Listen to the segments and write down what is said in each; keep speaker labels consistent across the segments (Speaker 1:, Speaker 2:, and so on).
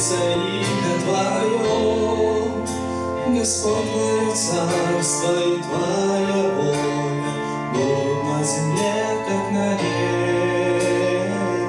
Speaker 1: святится имя Твое, Господь Твое царство и Твоя воля будут на земле, как на небе.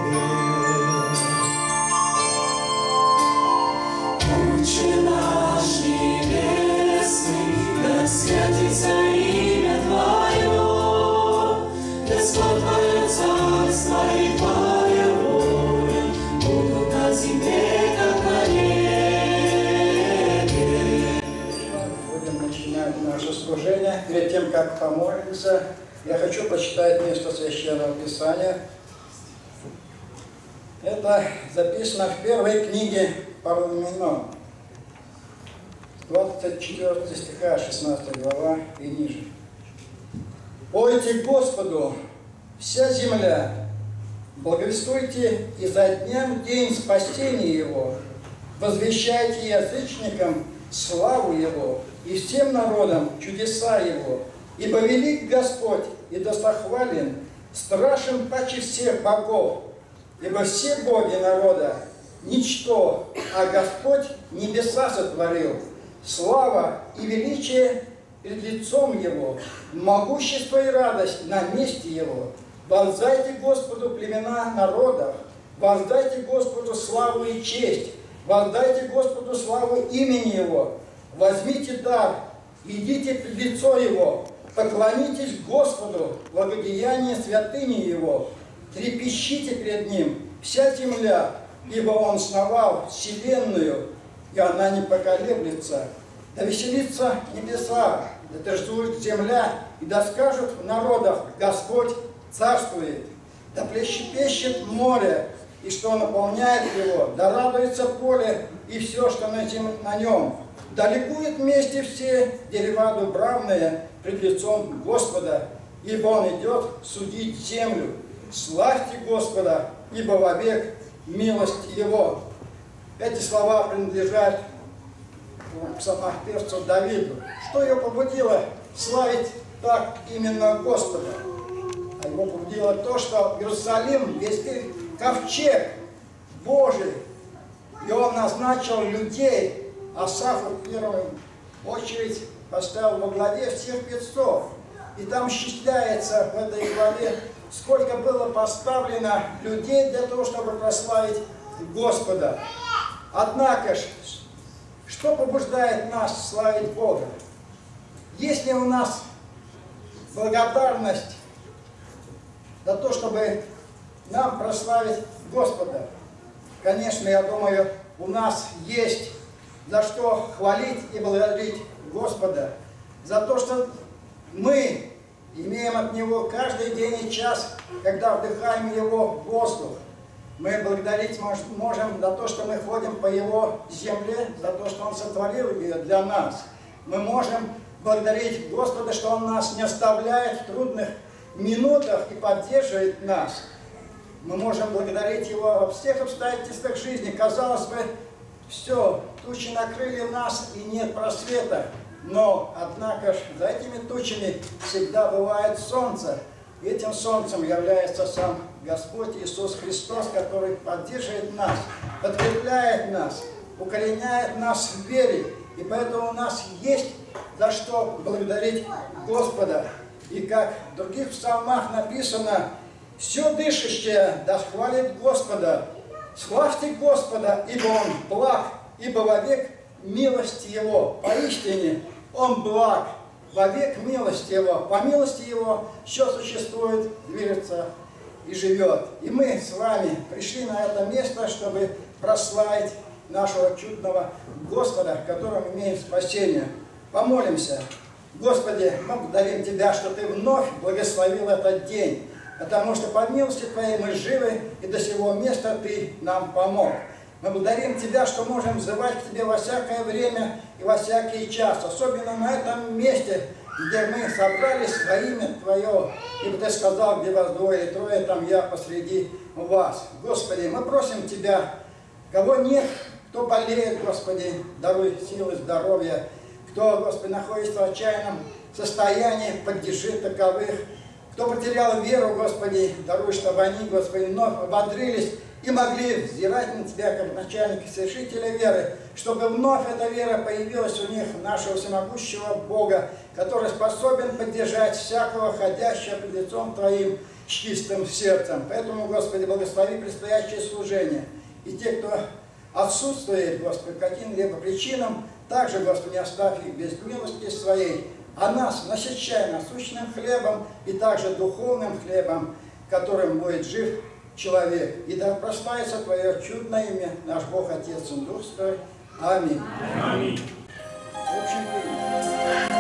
Speaker 1: Отче наш небесный, да святится имя Твое, Господь Твое царство и Твоя воля будут на земле, как на небе.
Speaker 2: Будем начинать наше служение. Перед тем, как помолимся, я хочу прочитать место Священного Писания. Это записано в первой книге Паралименон, 24 стиха, 16 глава и ниже. «Пойте Господу, вся земля, благовествуйте изо дня в день спасения Его, возвещайте язычникам славу Его и всем народам чудеса Его, ибо велик Господь и достохвален, страшен паче всех богов, ибо все боги народа ничто, а Господь небеса сотворил, слава и величие перед лицом Его, могущество и радость на месте Его. Воздайте Господу племена народов, воздайте Господу славу и честь, воздайте Господу славу имени Его, возьмите дар, идите пред лицо Его, поклонитесь Господу, благодеяние святыни Его, трепещите пред Ним, вся земля, ибо Он сновал вселенную, и она не поколеблется. Да веселится небеса, да торжествует земля, и да скажут в народах: Господь царствует. Да плещет море, и что наполняет его, да радуется поле, и все, что на нем. Да ликует вместе все дерева дубравные пред лицом Господа, ибо Он идет судить землю. Славьте Господа, ибо вовек милость Его». Эти слова принадлежат псалмопевцу Давиду. Что его побудило славить так именно Господа? А его побудило то, что в Иерусалим везли ковчег Божий, и он назначил людей, Асафа в первую очередь поставил во главе всех певцов. И там счисляется в этой главе, сколько было поставлено людей для того, чтобы прославить Господа. Однако ж, что побуждает нас славить Бога? Есть ли у нас благодарность за то, чтобы нам прославить Господа? Конечно, я думаю, у нас есть за что хвалить и благодарить Господа. За то, что мы имеем от Него каждый день и час, когда вдыхаем Его воздух. Мы благодарить можем за то, что мы ходим по Его земле, за то, что Он сотворил ее для нас. Мы можем благодарить Господа, что Он нас не оставляет в трудных минутах и поддерживает нас. Мы можем благодарить Его во всех обстоятельствах жизни. Казалось бы, все, тучи накрыли нас и нет просвета. Но, однако ж, за этими тучами всегда бывает солнце. И этим солнцем является сам Господь Иисус Христос, который поддерживает нас, подкрепляет нас, укореняет нас в вере. И поэтому у нас есть за что благодарить Господа. И как в других псалмах написано: «Все дышащее да хвалит Господа, славьте Господа, ибо Он благ, ибо вовек милость Его». Поистине Он благ, вовек милость Его, по милости Его все существует, движется и живет. И мы с вами пришли на это место, чтобы прославить нашего чудного Господа, в котором имеем спасение. Помолимся. Господи, мы благодарим Тебя, что Ты вновь благословил этот день, потому что по милости Твоей мы живы, и до сего места Ты нам помог. Мы благодарим Тебя, что можем взывать к Тебе во всякое время и во всякий час, особенно на этом месте, где мы собрались во имя Твое, ибо Ты сказал, где вас двое или трое, там я посреди вас. Господи, мы просим Тебя, кого нет, кто болеет, Господи, даруй силы, здоровья, кто, Господи, находится в отчаянном состоянии, поддержи таковых, кто потерял веру, Господи, даруй, чтобы они, Господи, вновь ободрились и могли взирать на Тебя, как начальника и совершителя веры, чтобы вновь эта вера появилась у них, нашего всемогущего Бога, который способен поддержать всякого ходящего пред лицом Твоим с чистым сердцем. Поэтому, Господи, благослови предстоящее служение. И те, кто отсутствует, Господи, по каким-либо причинам, также, Господи, не оставь их без милости Своей, а нас насыщай насущным хлебом и также духовным хлебом, которым будет жив человек. И да прославится Твое чудное имя, наш Бог, Отец и Дух Святой. Аминь.
Speaker 3: Аминь.
Speaker 2: В общем-то,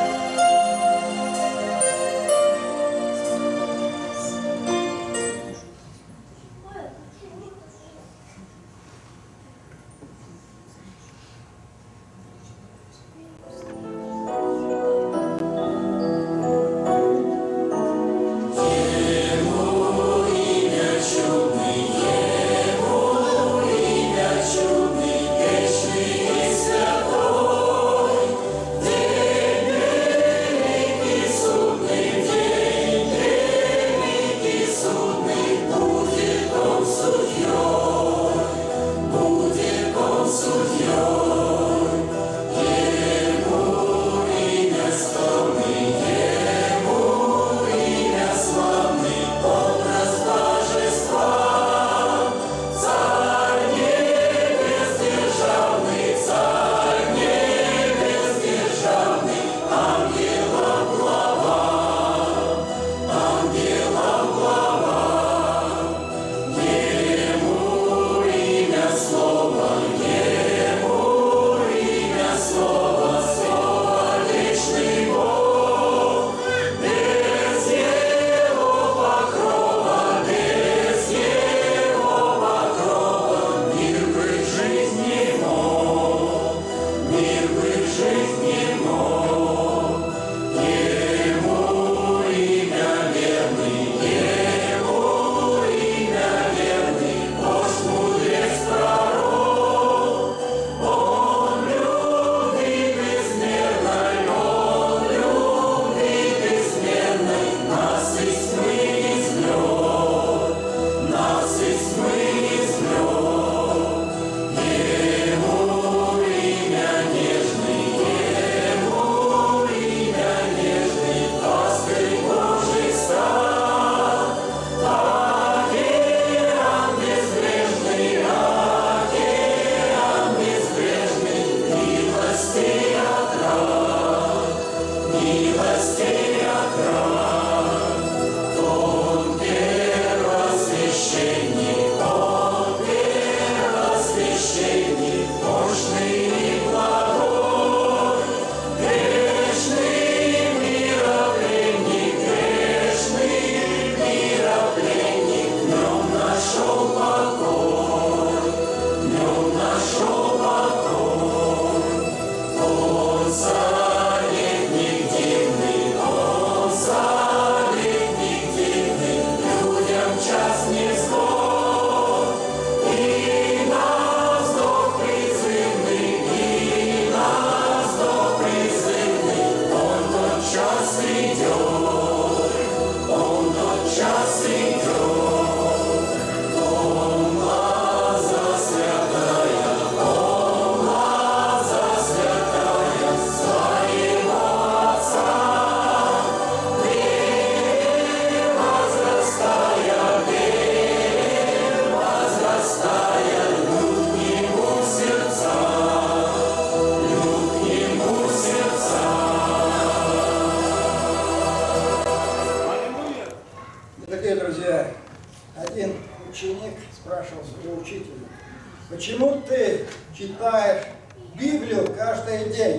Speaker 2: почему ты читаешь Библию каждый день?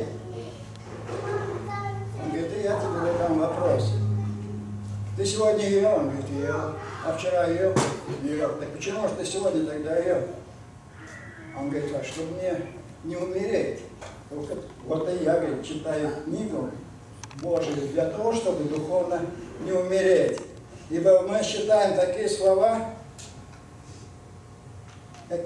Speaker 2: Он говорит, и я тебе задам вопрос. Ты сегодня ел? Он говорит, ел. А вчера ел? Ел. Так почему же ты сегодня тогда ел? Он говорит, а чтобы мне не умереть. Вот и я, говорит, читаю книгу Божию для того, чтобы духовно не умереть. Ибо мы считаем такие слова, как...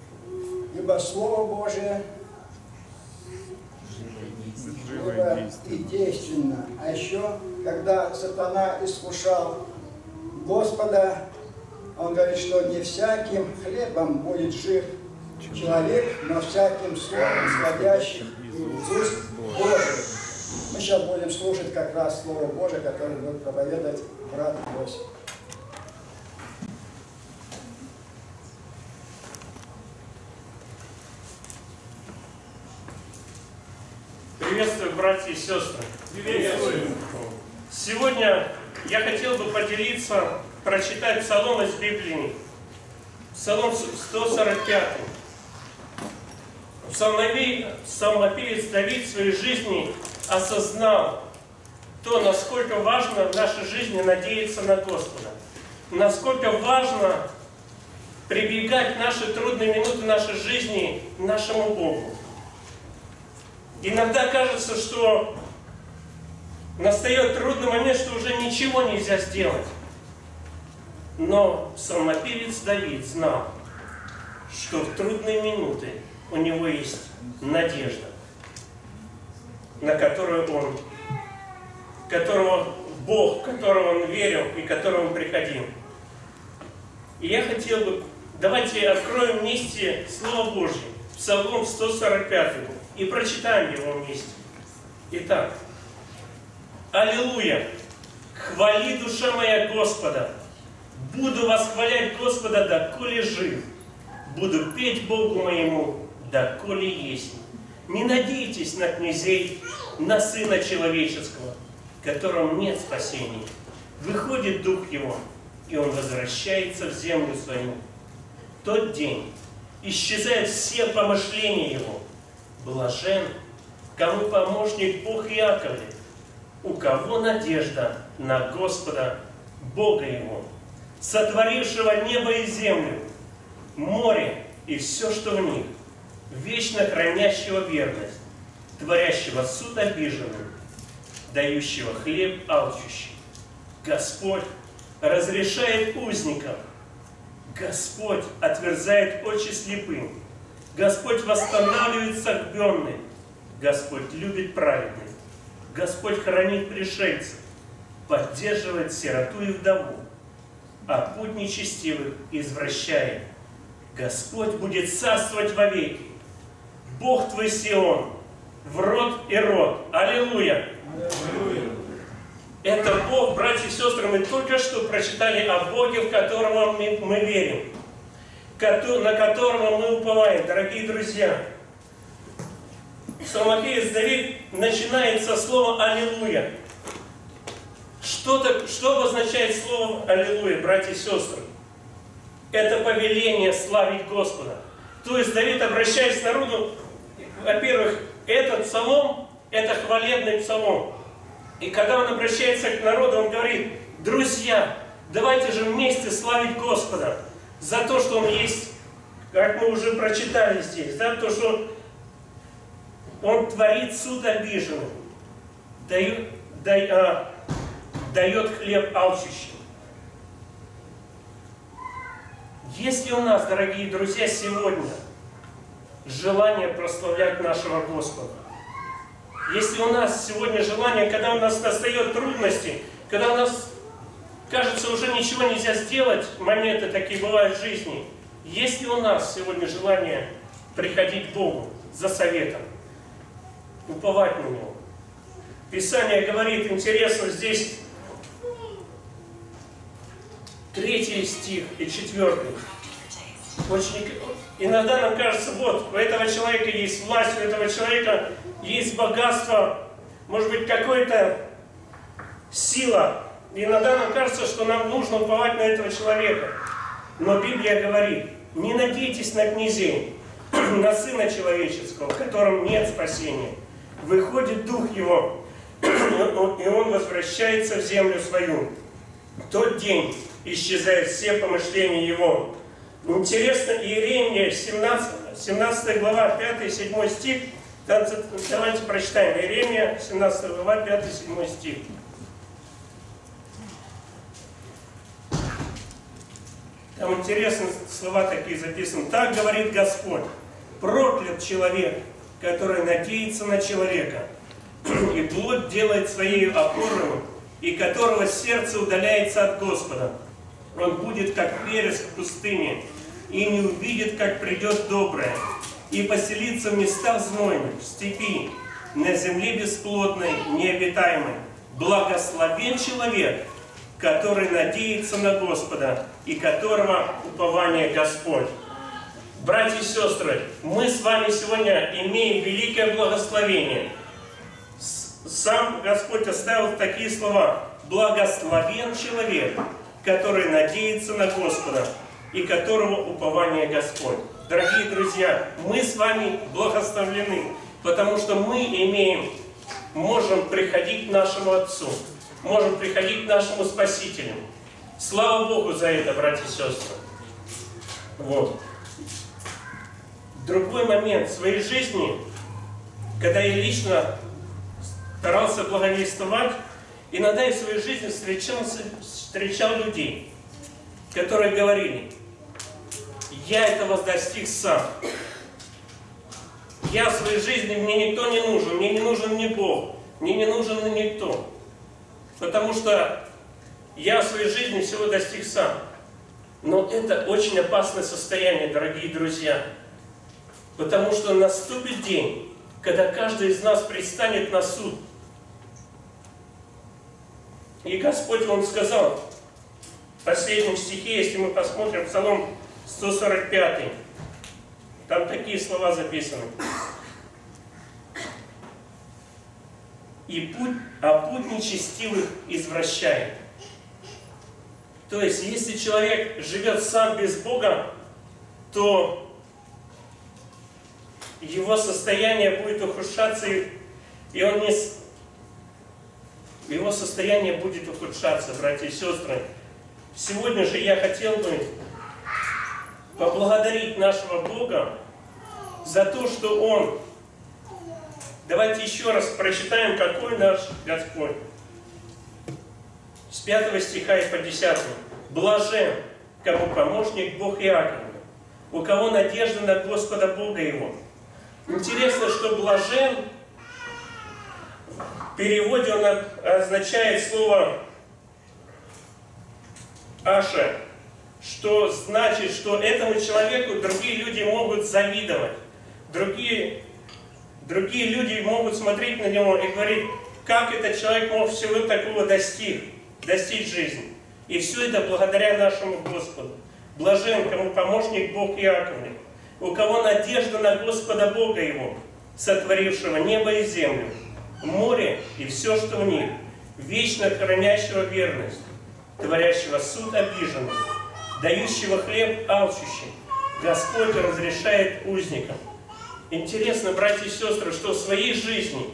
Speaker 2: Ибо Слово Божие живо и действенно. А еще, когда сатана искушал Господа, он говорит, что не всяким хлебом будет жив человек, но всяким словом, исходящим из уст Божьих. Мы сейчас будем слушать как раз Слово Божие, которое будет проповедовать брат Иосиф.
Speaker 3: Приветствую, братья и сестры. Приветствую. Сегодня я хотел бы поделиться, прочитать псалом из Библии. Псалом 145. Псалмопевец Давид в своей жизни осознал то, насколько важно в нашей жизни надеяться на Господа. Насколько важно прибегать в наши трудные минуты нашей жизни к нашему Богу. Иногда кажется, что настает трудный момент, что уже ничего нельзя сделать. Но псалмопевец Давид знал, что в трудные минуты у него есть надежда, на которого Бог, в которого он верил и к которому он приходил. И я хотел бы, давайте откроем вместе Слово Божье, Псалом 145, и прочитаем его вместе. Итак, «Аллилуйя! Хвали, душа моя, Господа! Буду восхвалять Господа, доколе жив. Буду петь Богу моему, доколе есть. Не надейтесь на князей, на Сына Человеческого, которому нет спасения. Выходит Дух Его, и Он возвращается в землю свою. В тот день исчезают все помышления Его. Блажен, кому помощник Бог Иаковлев, у кого надежда на Господа, Бога Его, сотворившего небо и землю, море и все, что в них, вечно хранящего верность, творящего суд обиженным, дающего хлеб алчущим. Господь разрешает узникам, Господь отверзает очи слепым, Господь восстанавливает согбенных, Господь любит праведных, Господь хранит пришельцев, поддерживает сироту и вдову, а путь нечестивых извращает. Господь будет царствовать вовеки. Бог твой Сион, в род и род. Аллилуйя! Аллилуйя! Это Бог, братья и сестры, мы только что прочитали о Боге, в которого мы верим, на которого мы уповаем, дорогие друзья. Псалмопевец Давид начинает со слова «Аллилуйя». Что обозначает слово «Аллилуйя», братья и сестры? Это повеление славить Господа. То есть Давид, обращаясь к народу, во-первых, этот псалом – это хвалебный псалом. И когда он обращается к народу, он говорит: друзья, давайте же вместе славить Господа за то, что Он есть, как мы уже прочитали здесь, за то, что Он творит суд обиженным, дает хлеб алчущим. Если у нас, дорогие друзья, сегодня желание прославлять нашего Господа, если у нас сегодня желание, когда у нас настают трудности, когда у нас, кажется, уже ничего нельзя сделать, моменты такие бывают в жизни, если у нас сегодня желание приходить к Богу за советом, уповать на Него. Писание говорит, интересно, здесь 3 стих и 4. Иногда нам кажется, вот, у этого человека есть власть, у этого человека есть богатство, может быть, какая-то сила. И иногда нам кажется, что нам нужно уповать на этого человека. Но Библия говорит, не надейтесь на князей, на Сына Человеческого, в котором нет спасения. Выходит Дух Его, и Он возвращается в землю свою. В тот день исчезают все помышления Его. Интересно, Иеремия, 17 глава, 5-7 стих. Давайте прочитаем. Иеремия, 17 глава, 5-7 стих. Там интересно, слова такие записаны. Так говорит Господь: проклят человек, который надеется на человека, и плоть делает своей опорою, и которого сердце удаляется от Господа. Он будет, как вереск в пустыне, и не увидит, как придет доброе, и поселится в местах знойных, в степи, на земле бесплодной, необитаемой. Благословен человек, который надеется на Господа, и которого упование Господь. Братья и сестры, мы с вами сегодня имеем великое благословение. Сам Господь оставил такие слова: благословен человек, который надеется на Господа, и которого упование Господь. Дорогие друзья, мы с вами благословлены, потому что мы можем приходить к нашему Отцу, можем приходить к нашему Спасителю. Слава Богу за это, братья и сестры. Вот. Другой момент в своей жизни, когда я лично старался благовествовать, иногда я в своей жизни встречал людей, которые говорили: я этого достиг сам. Я в своей жизни, мне никто не нужен, мне не нужен ни Бог, мне не нужен никто. Потому что я в своей жизни всего достиг сам. Но это очень опасное состояние, дорогие друзья. Потому что наступит день, когда каждый из нас предстанет на суд. И Господь, Он сказал в последнем стихе, если мы посмотрим Псалом 145, там такие слова записаны. Путь нечестивых извращает. То есть, если человек живет сам без Бога, то его состояние будет ухудшаться, и он не... Его состояние будет ухудшаться, братья и сестры. Сегодня же я хотел бы поблагодарить нашего Бога за то, что Он... Давайте еще раз прочитаем, какой наш Господь. С 5 стиха и по 10. «Блажен, кому помощник Бог Иакова, у кого надежда на Господа Бога его». Интересно, что «блажен» в переводе он означает слово «аша», что значит, что этому человеку другие люди могут завидовать. Другие люди могут смотреть на него и говорить: как этот человек мог всего такого достичь жизни. И все это благодаря нашему Господу. Блажен, кому помощник Бог Иаковлев, у кого надежда на Господа Бога его, сотворившего небо и землю, море и все, что в них, вечно хранящего верность, творящего суд обиженным, дающего хлеб алчущим. Господь разрешает узникам. Интересно, братья и сестры, что в своей жизни,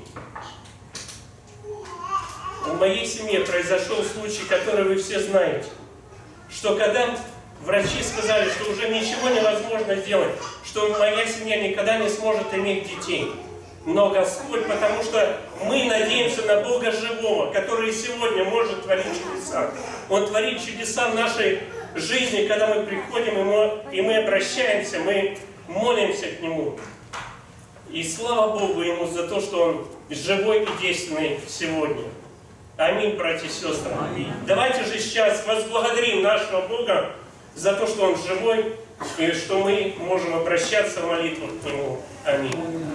Speaker 3: в моей семье произошел случай, который вы все знаете, что когда врачи сказали, что уже ничего невозможно сделать, что моя семья никогда не сможет иметь детей. Но Господь, потому что мы надеемся на Бога живого, который сегодня может творить чудеса. Он творит чудеса в нашей жизни, когда мы приходим и мы обращаемся, мы молимся к Нему. И слава Богу Ему за то, что Он живой и действенный сегодня. Аминь, братья и сестры. Аминь. Давайте же сейчас возблагодарим нашего Бога за то, что Он живой, и что мы можем обращаться в молитву к Нему. Аминь.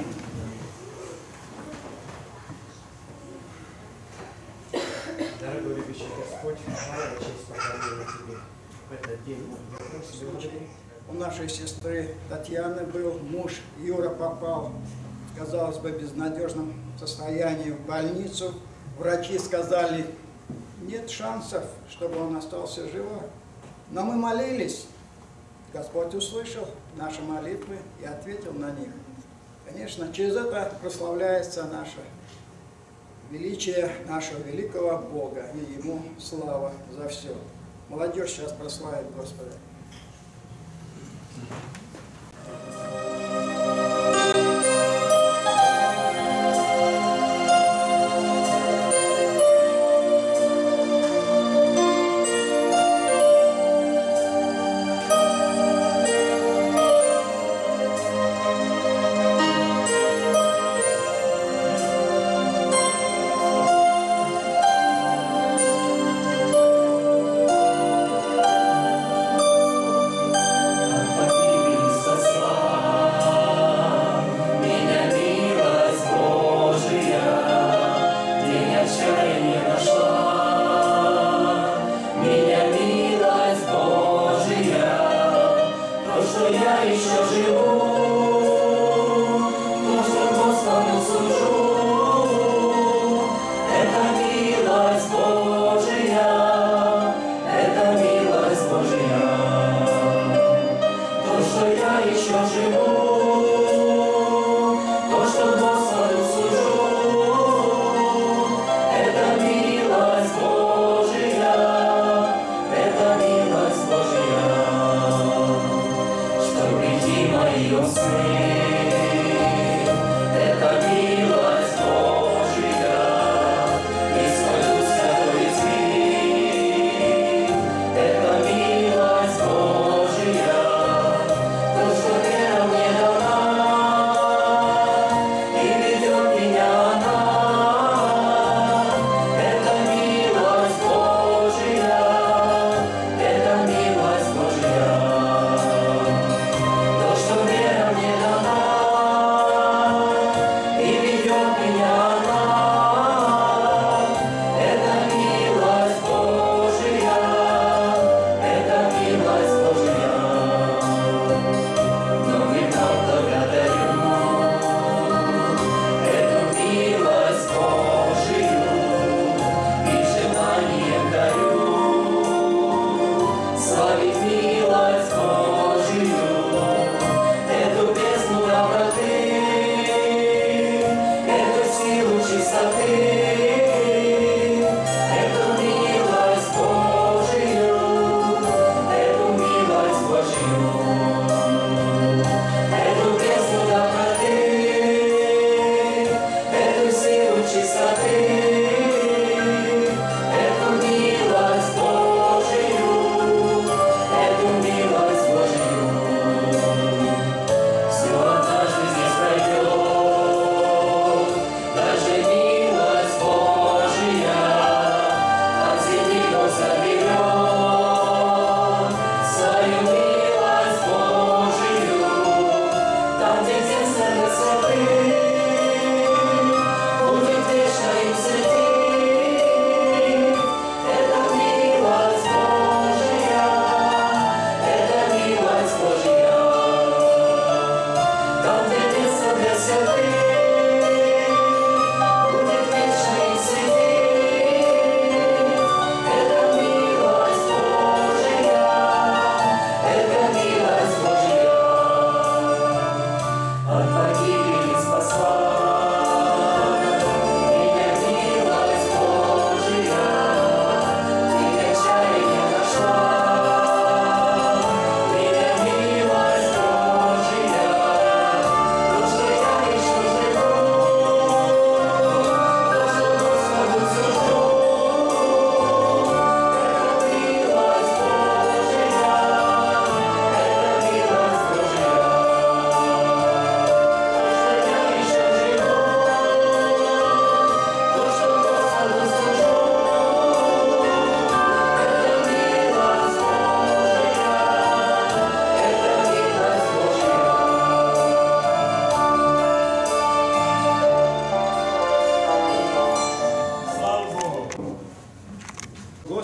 Speaker 4: Дорогой любящий Господь, слава и честь поклонение Тебе в этот день.
Speaker 2: У нашей сестры Татьяны был муж, Юра попал, казалось бы, в безнадежном состоянии в больницу. Врачи сказали, нет шансов, чтобы он остался живым. Но мы молились, Господь услышал наши молитвы и ответил на них. Конечно, через это прославляется наше величие нашего великого Бога, и Ему слава за все. Молодежь сейчас прославит Господа.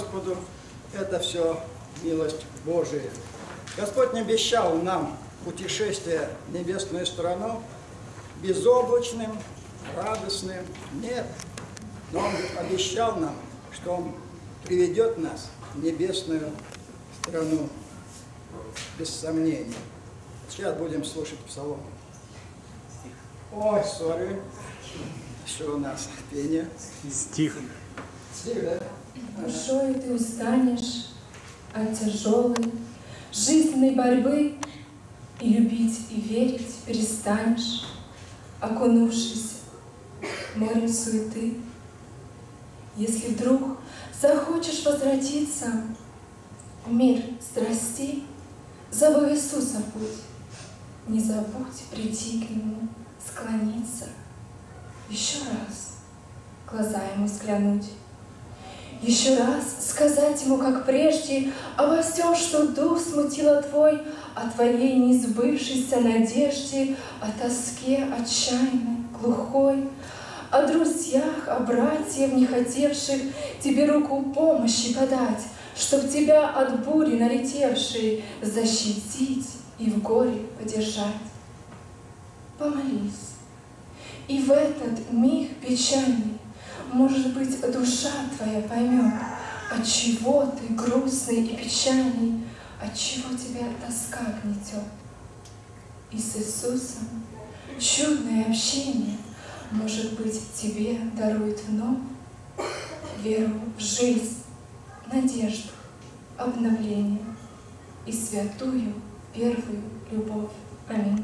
Speaker 2: Господу, это все милость Божия. Господь не обещал нам путешествие в небесную страну безоблачным, радостным. Нет. Но Он обещал нам, что Он приведет нас в небесную страну. Без сомнения. Сейчас будем слушать псалом. Ой, сори. Еще у нас пение.
Speaker 5: Стих.
Speaker 2: Стих, да?
Speaker 6: Душою ты устанешь от тяжелой жизненной борьбы, и любить и верить перестанешь, окунувшись морем суеты. Если вдруг захочешь возвратиться в мир страстей, забыв Иисуса путь, не забудь прийти к Нему, склониться, еще раз глаза Ему взглянуть, еще раз сказать Ему, как прежде, обо всем, что дух смутило Твой, о Твоей несбывшейся надежде, о тоске отчаянной, глухой, о друзьях, о братьях, не хотевших Тебе руку помощи подать, чтоб Тебя от бури налетевшей защитить и в горе поддержать. Помолись, и в этот миг печальный, может быть, душа твоя поймет, отчего ты грустный и печальный, отчего тебя тоска гнетет. И с Иисусом чудное общение, может быть, тебе дарует вновь веру в жизнь, надежду, обновление и святую первую любовь. Аминь.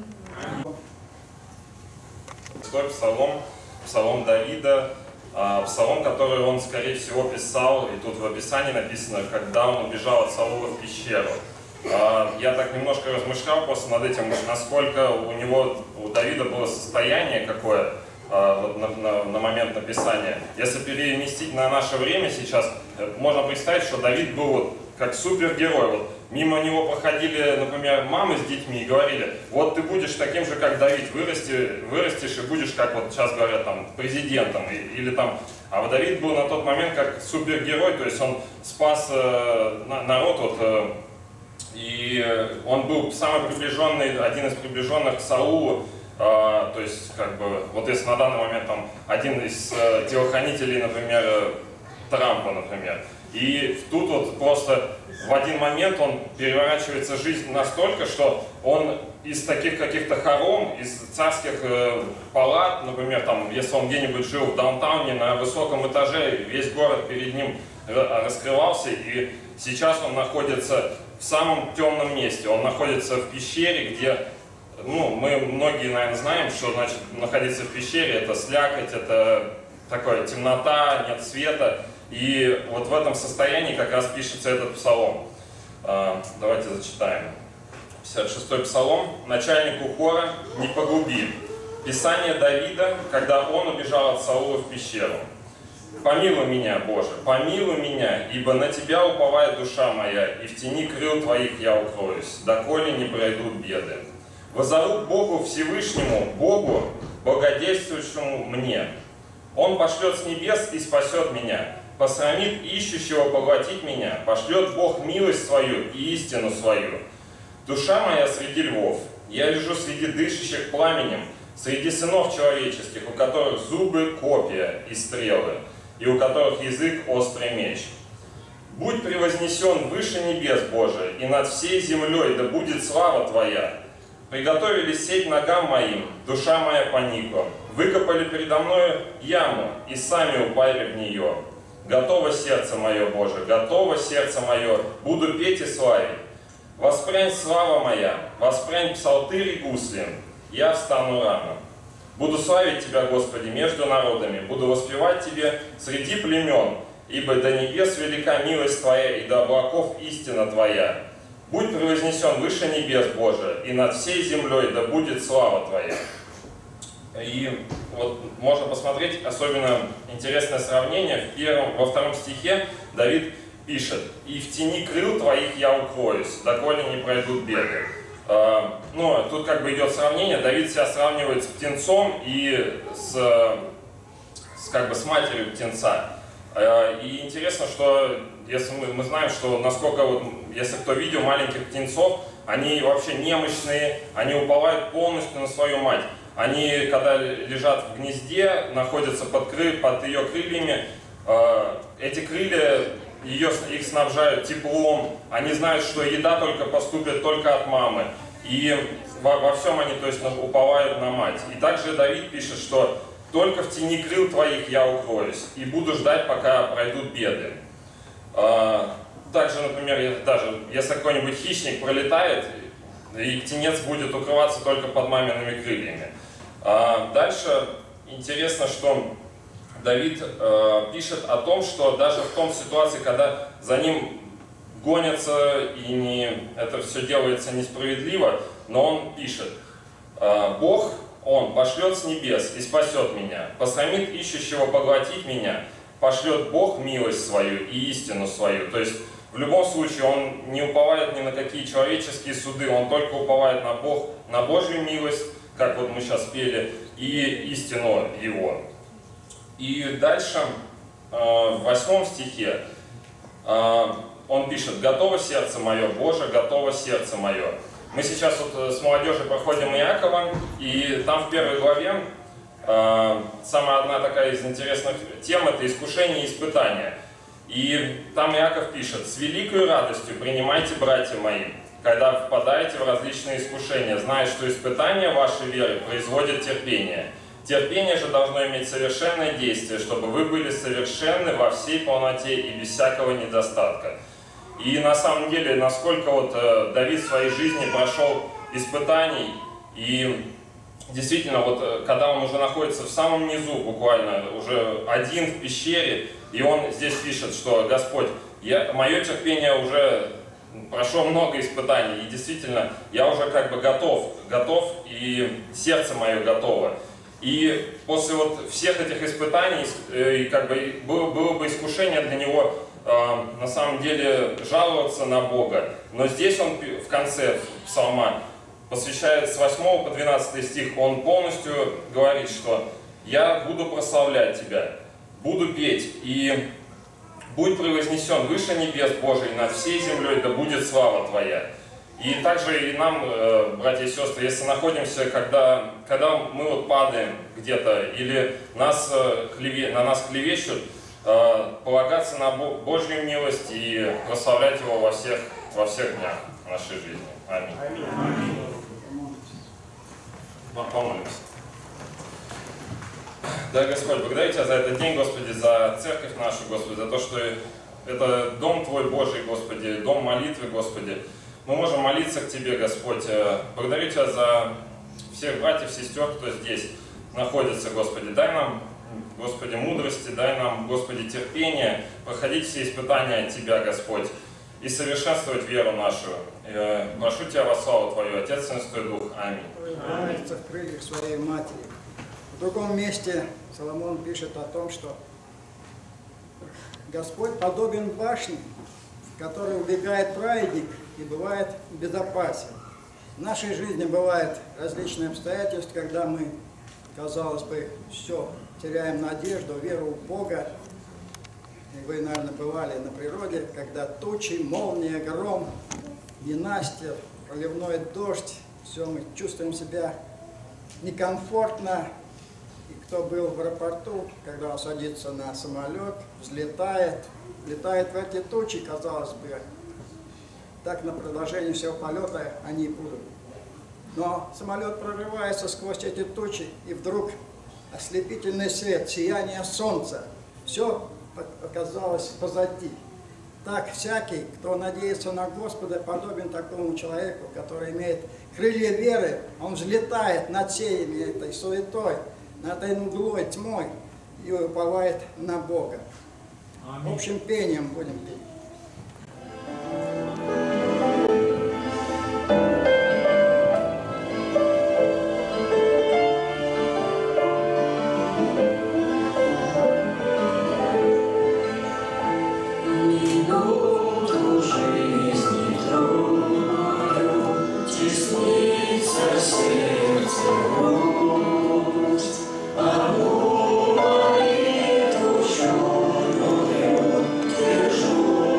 Speaker 7: Свой псалом, псалом Давида, псалом, который он, скорее всего, писал, и тут в описании написано, когда он убежал от Саула в пещеру. Я так немножко размышлял просто над этим, насколько у Давида было состояние какое вот на момент написания. Если переместить на наше время сейчас, можно представить, что Давид был вот как супергерой. Вот мимо него проходили, например, мамы с детьми и говорили: вот ты будешь таким же, как Давид, вырастешь и будешь, как вот сейчас говорят, там, президентом. Или там... А вот Давид был на тот момент как супергерой, то есть он спас народ, вот, и он был самый приближенный, один из приближенных к Саулу. То есть, как бы, вот если на данный момент там один из телохранителей, например, Трампа, например, и тут вот просто в один момент он переворачивается жизнь настолько, что он из таких каких-то хором, из царских палат, например, там, если он где-нибудь жил в даунтауне на высоком этаже, весь город перед ним раскрывался, и сейчас он находится в самом темном месте, он находится в пещере, где, ну, мы многие, наверное, знаем, что значит находиться в пещере, это слякоть, это такая темнота, нет света. И вот в этом состоянии как раз пишется этот псалом. Давайте зачитаем. 56-й псалом. Начальнику хора: не погуби. Писание Давида, когда он убежал от Саула в пещеру. Помилуй меня, Боже, помилуй меня, ибо на Тебя уповает душа моя, и в тени крыл Твоих я укроюсь, доколе не пройдут беды. Воззову к Богу Всевышнему, Богу, богодействующему мне. Он пошлет с небес и спасет меня. Посрамит ищущего поглотить меня, пошлет Бог милость свою и истину свою. Душа моя среди львов, я лежу среди дышащих пламенем, среди сынов человеческих, у которых зубы копья и стрелы, и у которых язык острый меч. Будь превознесен выше небес, Боже, и над всей землей да будет слава Твоя. Приготовили сеть ногам моим, душа моя поникла. Выкопали передо мною яму, и сами упали в нее. Готово сердце мое, Боже, готово сердце мое, буду петь и славить. Воспрянь слава моя, воспрянь псалтырь и гусли, я встану рано. Буду славить Тебя, Господи, между народами, буду воспевать Тебе среди племен, ибо до небес велика милость Твоя, и до облаков истина Твоя. Будь превознесен выше небес, Боже, и над всей землей да будет слава Твоя. И вот можно посмотреть особенно интересное сравнение. Во втором стихе Давид пишет: «И в тени крыл Твоих я укроюсь, доколе не пройдут беды». Ну, тут как бы идет сравнение. Давид себя сравнивает с птенцом и с матерью птенца. И интересно, что если мы знаем, что насколько, вот, если кто видел маленьких птенцов, они вообще немощные, они уповают полностью на свою мать. Они, когда лежат в гнезде, находятся под ее крыльями, эти крылья их снабжают теплом, они знают, что еда только поступит только от мамы. И во всем они, то есть, уповают на мать. И также Давид пишет, что «только в тени крыл твоих я укроюсь, и буду ждать, пока пройдут беды». Также, например, даже если какой-нибудь хищник пролетает, и птенец будет укрываться только под мамиными крыльями. Дальше интересно, что Давид пишет о том, что даже в том ситуации, когда за ним гонятся и это все делается несправедливо, но он пишет: «Бог, Он пошлет с небес и спасет меня, посрамит ищущего поглотить меня, пошлет Бог милость свою и истину свою». То есть в любом случае он не уповает ни на какие человеческие суды, он только уповает на Бог, на Божью милость, как вот мы сейчас пели, и истину Его. И дальше, в 8 стихе, он пишет: «Готово сердце мое, Боже, готово сердце мое». Мы сейчас вот с молодежью проходим Иакова, и там в 1 главе самая одна такая из интересных тем – это искушение и испытание. И там Иаков пишет: «С великой радостью принимайте, братья мои, когда впадаете в различные искушения, зная, что испытание вашей веры производит терпение. Терпение же должно иметь совершенное действие, чтобы вы были совершенны во всей полноте и без всякого недостатка». И на самом деле, насколько вот Давид в своей жизни прошел испытаний, и действительно, вот когда он уже находится в самом низу, буквально, уже один в пещере, и он здесь пишет, что «Господь, мое терпение уже прошло много испытаний, и действительно, я уже как бы готов, и сердце мое готово». И после вот всех этих испытаний, как бы было бы искушение для него на самом деле жаловаться на Бога. Но здесь он в конце псалма посвящает с 8 по 12 стих, он полностью говорит, что «Я буду прославлять Тебя, буду петь, и будь превознесен выше небес Божий, над всей землей да будет слава Твоя». И также и нам, братья и сестры, если находимся, когда мы вот падаем где-то, или на нас клевещут, полагаться на Божью милость и прославлять Его во всех днях нашей жизни. Аминь. Помолимся. Да, Господь, благодарю Тебя за этот день, Господи, за церковь нашу, Господи, за то, что это дом Твой Божий, Господи, дом молитвы, Господи. Мы можем молиться к Тебе, Господь. Благодарю Тебя за всех братьев, сестер, кто здесь находится, Господи. Дай нам, Господи, мудрости, дай нам, Господи, терпения, проходить все испытания от Тебя, Господь, и совершенствовать веру нашу. Прошу Тебя во славу Твою, Отец, Сын, Святой Дух. Аминь.
Speaker 2: Находится в крыльях своей матери. В другом месте Соломон пишет о том, что Господь подобен башне, в которой убегает праведник и бывает безопасен. В нашей жизни бывают различные обстоятельства, когда мы, казалось бы, все, теряем надежду, веру в Бога. И вы, наверное, бывали на природе, когда тучи, молния, гром, ненастье, проливной дождь, все, мы чувствуем себя некомфортно. И кто был в аэропорту, когда он садится на самолет, взлетает, летает в эти тучи, казалось бы, так на продолжении всего полета они будут. Но самолет прорывается сквозь эти тучи, и вдруг ослепительный свет, сияние солнца, все оказалось позади. Так всякий, кто надеется на Господа, подобен такому человеку, который имеет крылья веры, он взлетает над сеями этой суетой, над этой мглой, тьмой, и уповает на Бога. Аминь. Общим пением будем петь.
Speaker 1: Молитву черную держу.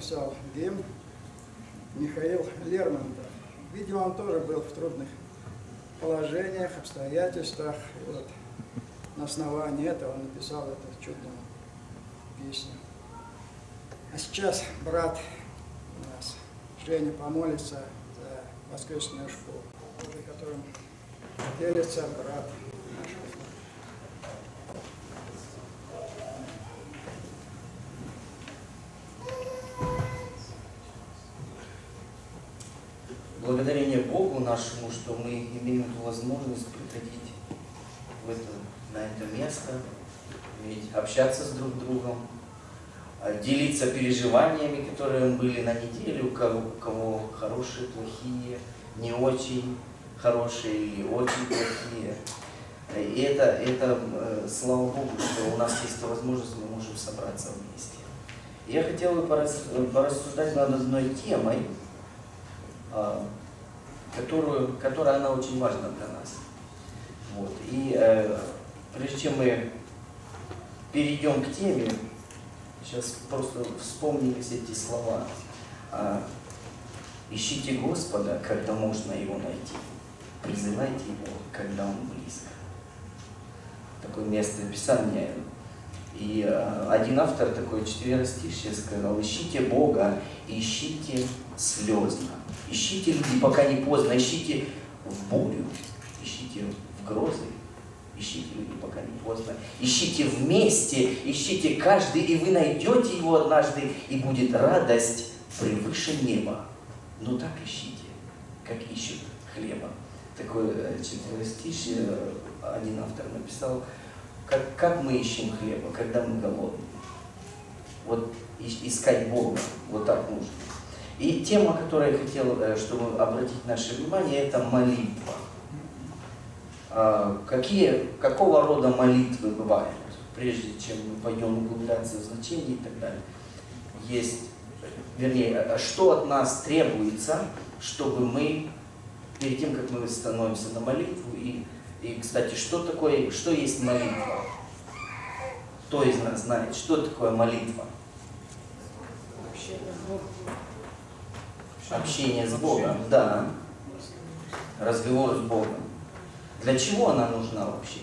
Speaker 2: написал гимн, Михаил Лермонтов. Видимо, он тоже был в трудных положениях, обстоятельствах. И вот на основании этого он написал эту чудную песню. А сейчас брат у нас, Женя, помолится за воскресную школу, которым делится брат наш.
Speaker 5: Благодарение Богу нашему, что мы имеем эту возможность приходить на это место, общаться с друг другом, делиться переживаниями, которые были на неделе, у кого хорошие, плохие, не очень хорошие или очень плохие. И это слава Богу, что у нас есть возможность, мы можем собраться вместе. Я хотел бы порассуждать над одной темой, которая она очень важна для нас. Вот. И прежде чем мы перейдем к теме, сейчас просто вспомнились эти слова. Ищите Господа, когда можно Его найти. Призывайте Его, когда Он близко. Такое место Писания. И один автор такой четверостишье сказал: ищите Бога, ищите слезно. Ищите, люди, пока не поздно. Ищите в бурю, ищите в грозы. Ищите, люди, пока не поздно. Ищите вместе, ищите каждый, и вы найдете его однажды, и будет радость превыше неба. Ну так ищите, как ищут хлеба. Такое четверостишье один автор написал. Как мы ищем хлеба, когда мы голодны? Вот искать Бога, вот так нужно. И тема, которую я хотел, чтобы обратить наше внимание, это молитва. Какого рода молитвы бывают? Прежде чем мы пойдем углубляться в значение и так далее. Есть, вернее, что от нас требуется, чтобы мы, перед тем, как мы становимся на молитву, и кстати, что есть молитва? Кто из нас знает, что такое молитва? Общение с Богом, да. Разговор с Богом. Для чего она нужна вообще?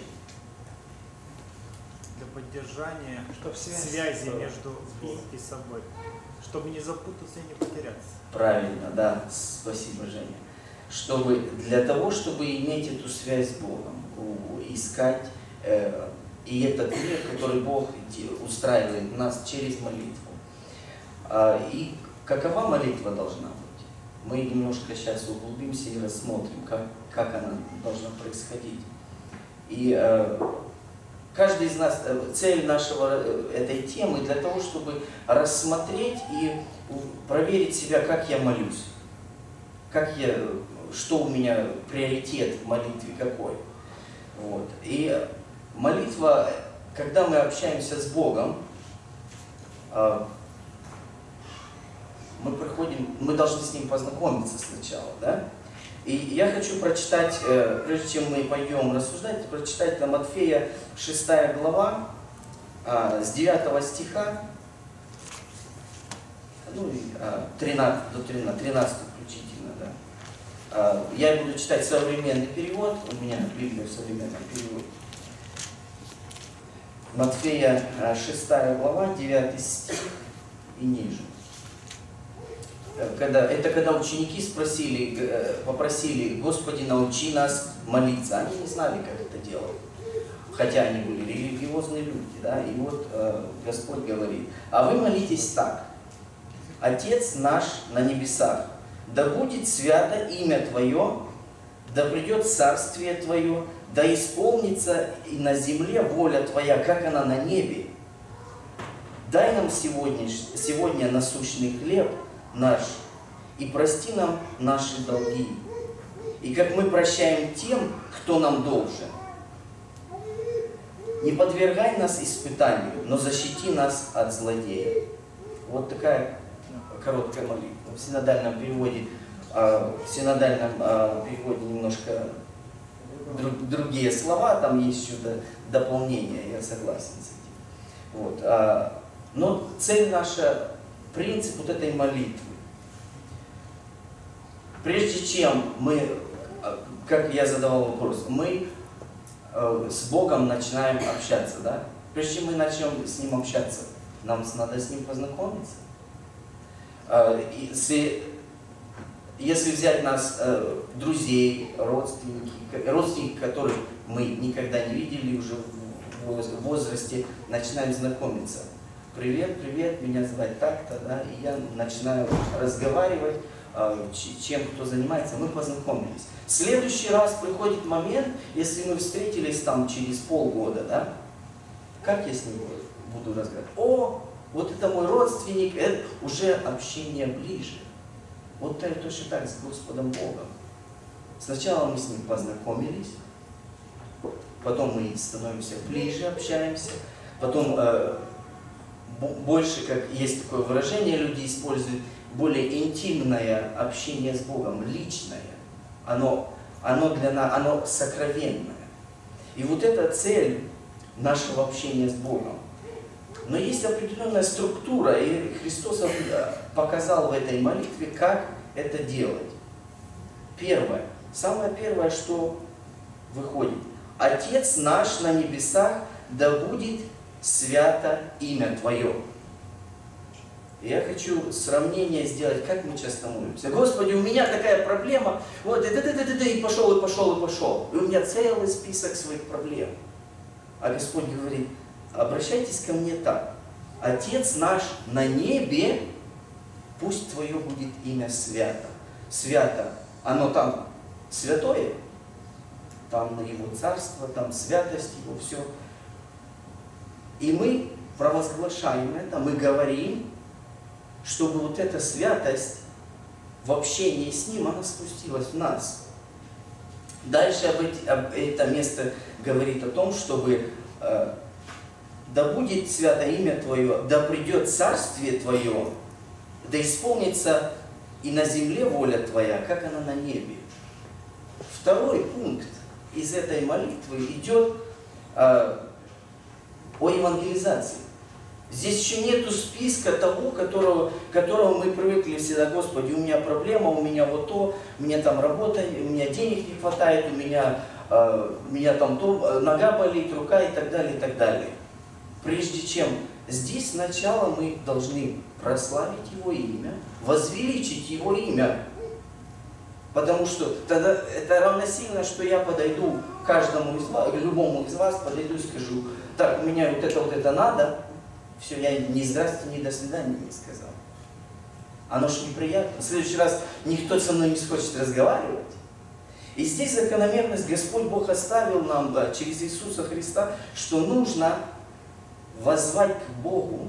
Speaker 4: Для поддержания связи между Богом и собой. Чтобы не запутаться и не потеряться.
Speaker 5: Правильно, да. Спасибо, Женя. Для того, чтобы иметь эту связь с Богом, искать и этот мир, который Бог устраивает нас через молитву. И какова молитва должна быть? Мы немножко сейчас углубимся и рассмотрим, как она должна происходить. И каждый из нас, цель этой темы для того, чтобы рассмотреть и проверить себя, как я молюсь, что у меня приоритет в молитве какой. Вот. И молитва, когда мы общаемся с Богом, мы должны с Ним познакомиться сначала, да? И я хочу прочитать, прежде чем мы пойдем рассуждать, прочитать на Матфея 6 глава, с 9 стиха, 13 до 13 включительно, да. Я буду читать современный перевод, у меня Библия в современном переводе. Матфея 6 глава, 9 стих и ниже. Когда ученики попросили: Господи, научи нас молиться. Они не знали, как это делать. Хотя они были религиозные люди, да, и вот Господь говорит: а вы молитесь так: Отец наш на небесах, да будет свято имя Твое, да придет царствие Твое, да исполнится и на земле воля Твоя, как она на небе. Дай нам сегодня насущный хлеб наш, и прости нам наши долги, и как мы прощаем тем, кто нам должен. Не подвергай нас испытанию, но защити нас от злодея. Вот такая короткая молитва. В синодальном переводе немножко другие слова, там есть еще дополнение, я согласен с этим. Вот. Но цель наша принцип вот этой молитвы. Прежде чем мы, как я задавал вопрос, мы с Богом начинаем общаться, да? Прежде чем мы начнем с Ним общаться, нам надо с Ним познакомиться. Если взять нас, друзей, родственников, которых мы никогда не видели уже в возрасте, начинаем знакомиться. Привет, привет, меня звать так-то, да, и я начинаю разговаривать, чем кто занимается, мы познакомились. В следующий раз приходит момент, если мы встретились там через полгода, да, как я с ним буду разговаривать? О, вот это мой родственник, это уже общение ближе. Вот точно так с Господом Богом. Сначала мы с Ним познакомились, потом мы становимся ближе, общаемся, потом больше, как есть такое выражение, люди используют, более интимное общение с Богом, личное. Оно для нас, оно сокровенное. И вот эта цель нашего общения с Богом. Но есть определенная структура, и Христос показал в этой молитве, как это делать. Первое, самое первое, что выходит. Отец наш на небесах, да будет свято имя Твое. Я хочу сравнение сделать, как мы часто молимся. Господи, у меня такая проблема, вот, и пошел, и пошел, и пошел. И у меня целый список своих проблем. А Господь говорит, обращайтесь ко мне так. Отец наш на небе, пусть Твое будет имя свято. Свято, оно там святое, там на Его царство, там святость Его, все. И мы провозглашаем это, мы говорим, чтобы вот эта святость в общении с Ним, она спустилась в нас. Дальше это место говорит о том, чтобы да будет свято имя Твое, да придет царствие Твое, да исполнится и на земле воля Твоя, как она на небе. Второй пункт из этой молитвы идет о евангелизации. Здесь еще нету списка того, которого мы привыкли всегда. Господи, у меня проблема, у меня вот то, у меня там работа, у меня денег не хватает, у меня там то, нога болит, рука и так далее, и так далее. Прежде чем здесь сначала мы должны прославить Его имя, возвеличить Его имя. Потому что тогда это равносильно, что я подойду к каждому из вас, любому из вас подойду и скажу, так, у меня вот это надо, все, я ни здрасте, ни до свидания не сказал. Оно ж неприятно. В следующий раз никто со мной не хочет разговаривать. И здесь закономерность Господь Бог оставил нам, да, через Иисуса Христа, что нужно воззвать к Богу,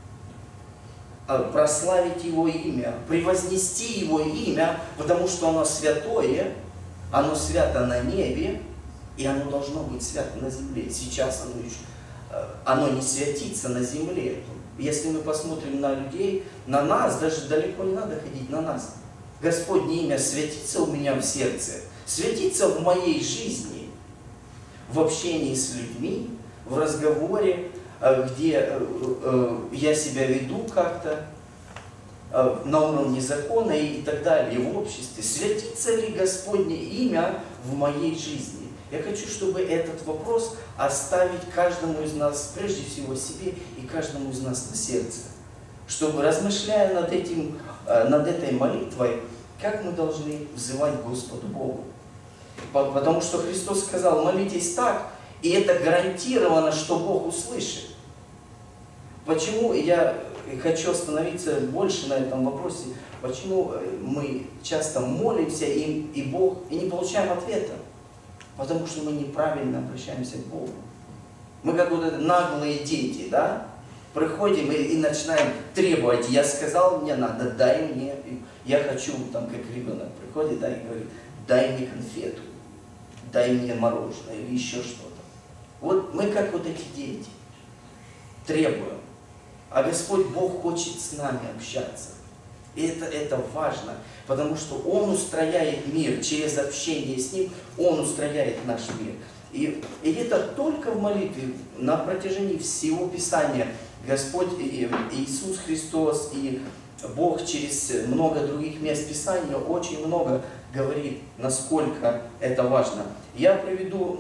Speaker 5: прославить Его имя, превознести Его имя, потому что оно святое, оно свято на небе, и оно должно быть свято на земле. Сейчас оно не святится на земле. Если мы посмотрим на людей, на нас, даже далеко не надо ходить на нас. Господне имя святится у меня в сердце, святится в моей жизни, в общении с людьми, в разговоре, где я себя веду как-то на уровне закона и так далее, в обществе. Святится ли Господне имя в моей жизни? Я хочу, чтобы этот вопрос оставить каждому из нас, прежде всего себе и каждому из нас на сердце. Чтобы, размышляя над этой молитвой, как мы должны взывать Господу Богу. Потому что Христос сказал, молитесь так, и это гарантировано, что Бог услышит. Почему я хочу остановиться больше на этом вопросе, почему мы часто молимся и не получаем ответа? Потому что мы неправильно обращаемся к Богу. Мы как вот наглые дети, да? Приходим и начинаем требовать. Я сказал, мне надо, дай мне. Я хочу, там, как ребенок приходит, да, и говорит, дай мне конфету, дай мне мороженое или еще что-то. Вот мы как вот эти дети требуем. А Господь Бог хочет с нами общаться. И это важно, потому что Он устрояет мир через общение с Ним, Он устрояет наш мир. И это только в молитве, на протяжении всего Писания Господь Иисус Христос и Бог через много других мест Писания очень много говорит, насколько это важно. Я приведу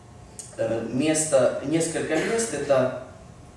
Speaker 5: несколько мест. Это,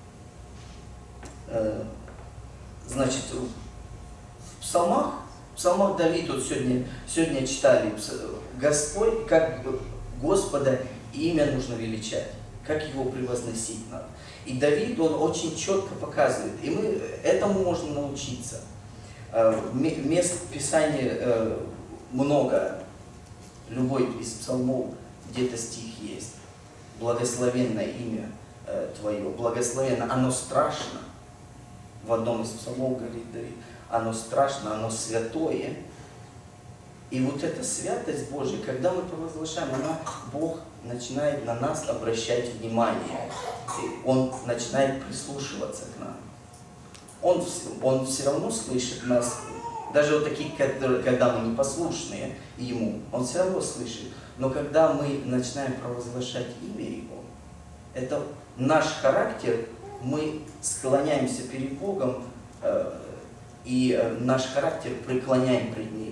Speaker 5: значит, в псалмах Давид, вот сегодня читали, Господь, как Господа имя нужно величать, как его превозносить надо. И Давид, он очень четко показывает, и мы этому можно научиться. Мест Писания много, любой из псалмов где-то стих есть. Благословенное имя Твое, благословенно, оно страшно. В одном из псалмов говорит Давид, оно страшно, оно святое. И вот эта святость Божья, когда мы провозглашаем, Бог начинает на нас обращать внимание. Он начинает прислушиваться к нам. Он все равно слышит нас, даже вот такие, когда мы непослушные Ему, Он все равно слышит. Но когда мы начинаем провозглашать имя Его, это наш характер, мы склоняемся перед Богом, и наш характер преклоняем пред Ним.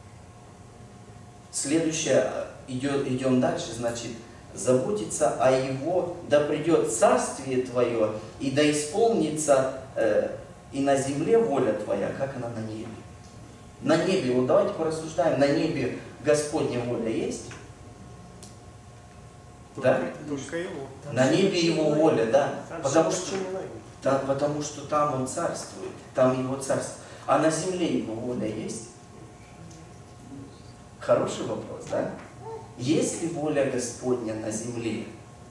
Speaker 5: Следующее, идем дальше, значит, заботиться о Его, да придет Царствие Твое, и да исполнится и на земле воля Твоя, как она на небе. На небе, вот давайте порассуждаем, на небе Господня воля есть? Да?
Speaker 4: Только Его.
Speaker 5: На небе Его воля, да. Потому что там Он царствует, там Его царство. А на земле Его воля есть? Хороший вопрос, да? Есть ли воля Господня на земле?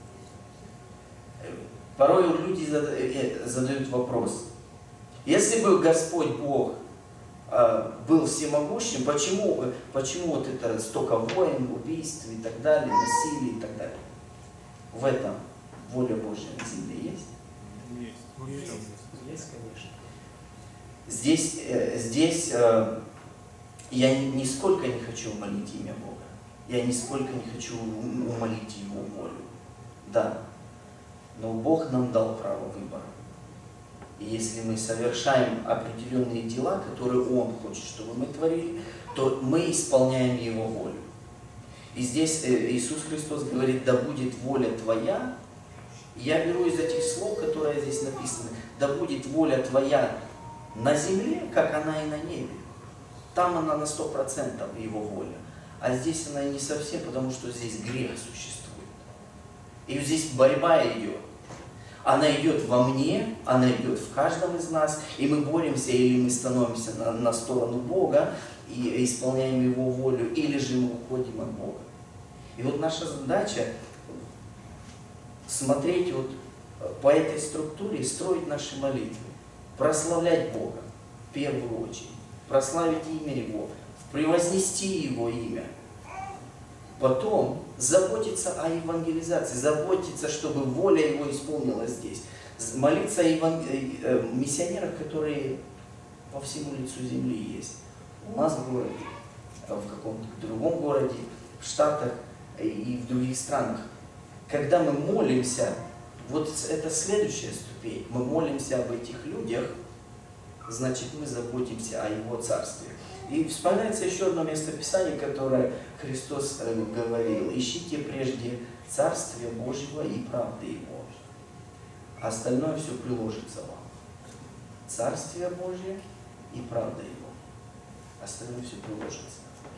Speaker 5: Порой люди задают вопрос. Если бы Господь Бог был всемогущим, почему вот это столько войн, убийств и так далее, насилия и так далее? В этом воля Божья на земле есть?
Speaker 3: Есть, конечно.
Speaker 5: Здесь я нисколько не хочу умолить имя Бога. Я нисколько не хочу умолить Его волю. Да. Но Бог нам дал право выбора. И если мы совершаем определенные дела, которые Он хочет, чтобы мы творили, то мы исполняем Его волю. И здесь Иисус Христос говорит, да будет воля Твоя. Я беру из этих слов, которые здесь написаны, да будет воля Твоя на земле, как она и на небе. Там она на 100% Его воля. А здесь она не совсем, потому что здесь грех существует. И здесь борьба идет. Она идет во мне, она идет в каждом из нас, и мы боремся, или мы становимся на сторону Бога и исполняем Его волю, или же мы уходим от Бога. И вот наша задача смотреть вот по этой структуре, строить наши молитвы, прославлять Бога в первую очередь, прославить имя Его, превознести Его имя. Потом заботиться о евангелизации, заботиться, чтобы воля Его исполнилась здесь. Молиться о миссионерах, которые по всему лицу земли есть. У нас в городе, в каком-то другом городе, в Штатах и в других странах. Когда мы молимся, вот это следующая ступень. Мы молимся об этих людях, значит, мы заботимся о Его Царстве. И вспоминается еще одно место Писания, которое Христос говорил. Ищите прежде Царствие Божьего и правды Его. Остальное все приложится вам. Царствие Божье и правда Его. Остальное все приложится.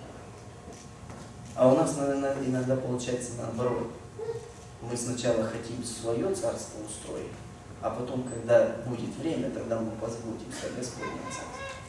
Speaker 5: А у нас, наверное, иногда получается наоборот. Мы сначала хотим свое царство устроить, а потом, когда будет время, тогда мы позаботимся о Господнем Царстве.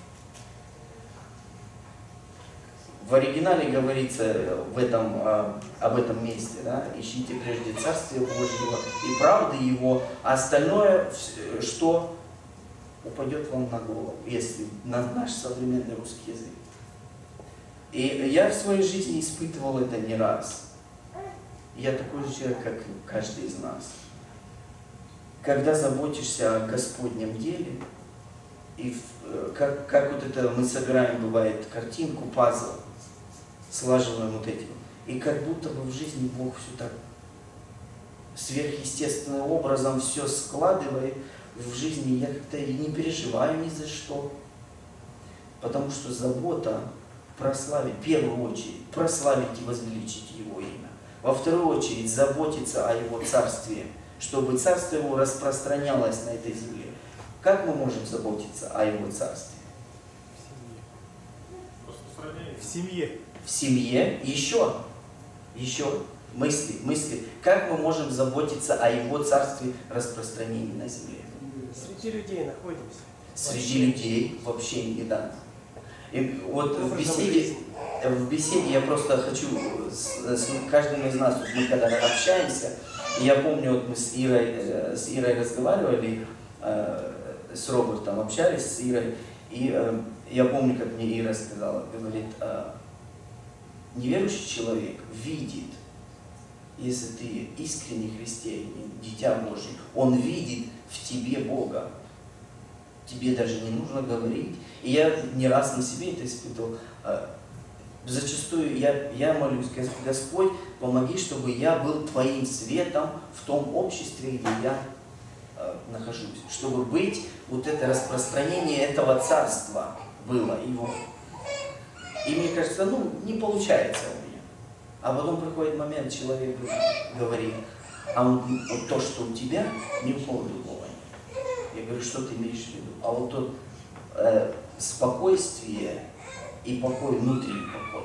Speaker 5: В оригинале говорится об этом месте, да? Ищите прежде Царствие Божьего и правды Его, а остальное, что упадет вам на голову, если на наш современный русский язык. И я в своей жизни испытывал это не раз. Я такой же человек, как каждый из нас. Когда заботишься о Господнем деле, и как вот это мы собираем, бывает, картинку, пазл, слаживаем вот этим, и как будто бы в жизни Бог все так сверхъестественным образом все складывает в жизни, я как-то не переживаю ни за что. Потому что забота прославить, в первую очередь, прославить и возвеличить Его имя. Во вторую очередь, заботиться о Его Царстве, чтобы Царство Его распространялось на этой земле. Как мы можем заботиться о Его Царстве?
Speaker 4: В семье.
Speaker 5: В семье. Еще мысли. Как мы можем заботиться о Его Царстве распространении на земле?
Speaker 3: Среди людей находимся.
Speaker 5: Среди людей в общении, да. И вот в беседе я просто хочу с каждым из нас, вот мы когда общаемся, и я помню, вот мы с Ирой разговаривали, с Робертом общались, с Ирой, и я помню, как мне Ира сказала, говорит, неверующий человек видит, если ты искренний христианин, дитя Божие, он видит в тебе Бога. Тебе даже не нужно говорить. И я не раз на себе это испытывал. Зачастую я молюсь, Господь, помоги, чтобы я был Твоим светом в том обществе, где я нахожусь. Чтобы быть, вот это распространение этого царства было его. И мне кажется, не получается у меня. А потом приходит момент, человек говорит, вот то, что у тебя, ни у кого другого нет. Я говорю, что ты имеешь в виду? А вот то спокойствие и покой, внутренний покой.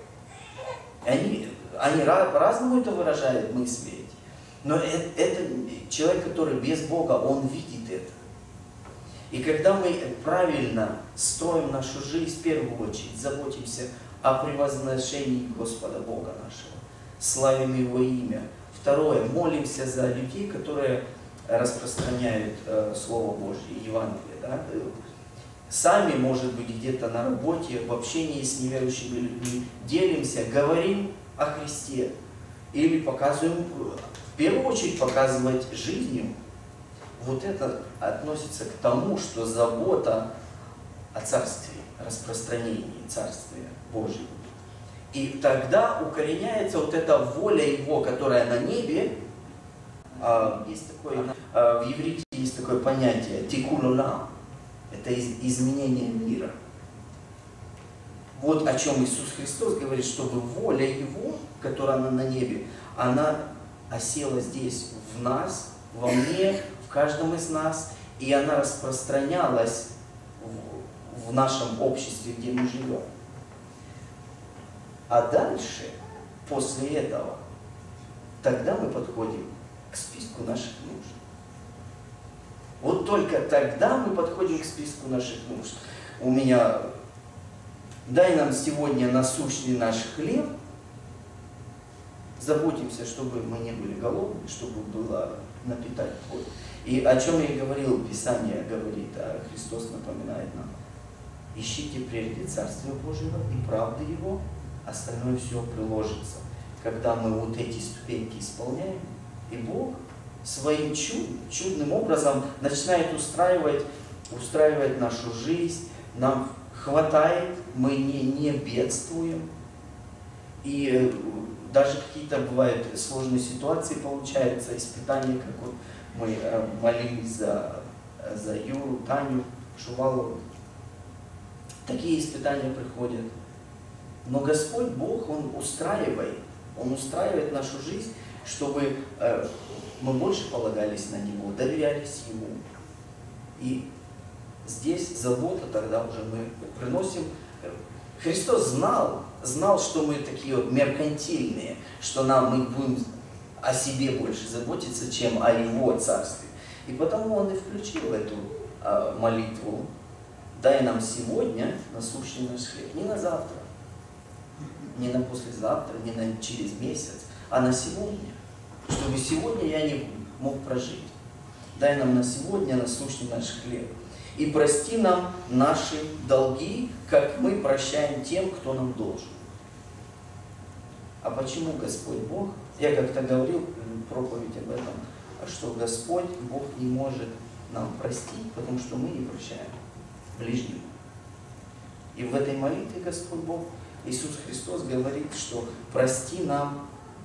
Speaker 5: Они по-разному это выражают мысли эти. Но это человек, который без Бога, он видит это. И когда мы правильно строим нашу жизнь, в первую очередь заботимся о превозношении Господа Бога нашего, славим Его имя. Второе, молимся за людей, которые распространяют Слово Божье, Евангелие. Да? Сами, может быть, где-то на работе, в общении с неверующими людьми делимся, говорим о Христе. Или показываем, в первую очередь, показывать жизнью. Вот это относится к тому, что забота о Царстве, распространении Царствия Божьего. И тогда укореняется вот эта воля Его, которая на небе. Есть такое, в иврите есть такое понятие «тикун олам». Это изменение мира. Вот о чем Иисус Христос говорит, чтобы воля Его, которая она на небе, она осела здесь, в нас, во мне, в каждом из нас, и она распространялась в нашем обществе, где мы живем. А дальше, после этого, тогда мы подходим к списку наших нужд. Вот только тогда мы подходим к списку наших нужд. У меня, дай нам сегодня насущный наш хлеб, заботимся, чтобы мы не были голодны, чтобы было напитать плоть. И о чем я и говорил, Писание говорит, а Христос напоминает нам. Ищите прежде Царствия Божьего и правды Его, остальное все приложится. Когда мы вот эти ступеньки исполняем, и Бог своим чудным образом начинает устраивать нашу жизнь, нам хватает, мы не бедствуем. И даже какие-то бывают сложные ситуации, получаются, испытания, как вот мы молились за Юру, Таню, Шувалову. Такие испытания приходят. Но Господь Бог, Он устраивает нашу жизнь, чтобы мы больше полагались на Него, доверялись Ему. И здесь забота тогда уже мы приносим. Христос знал, что мы такие вот меркантильные, что мы будем о себе больше заботиться, чем о Его Царстве. И потому Он и включил эту молитву. Дай нам сегодня насущный наш хлеб. Не на завтра, не на послезавтра, не на через месяц, а на сегодня. Чтобы сегодня я не мог прожить. Дай нам на сегодня насущный наш хлеб. И прости нам наши долги, как мы прощаем тем, кто нам должен. А почему Господь Бог? Я как-то говорил проповедь об этом, что Господь Бог не может нам простить, потому что мы не прощаем ближнему. И в этой молитве Господь Бог, Иисус Христос говорит, что прости нам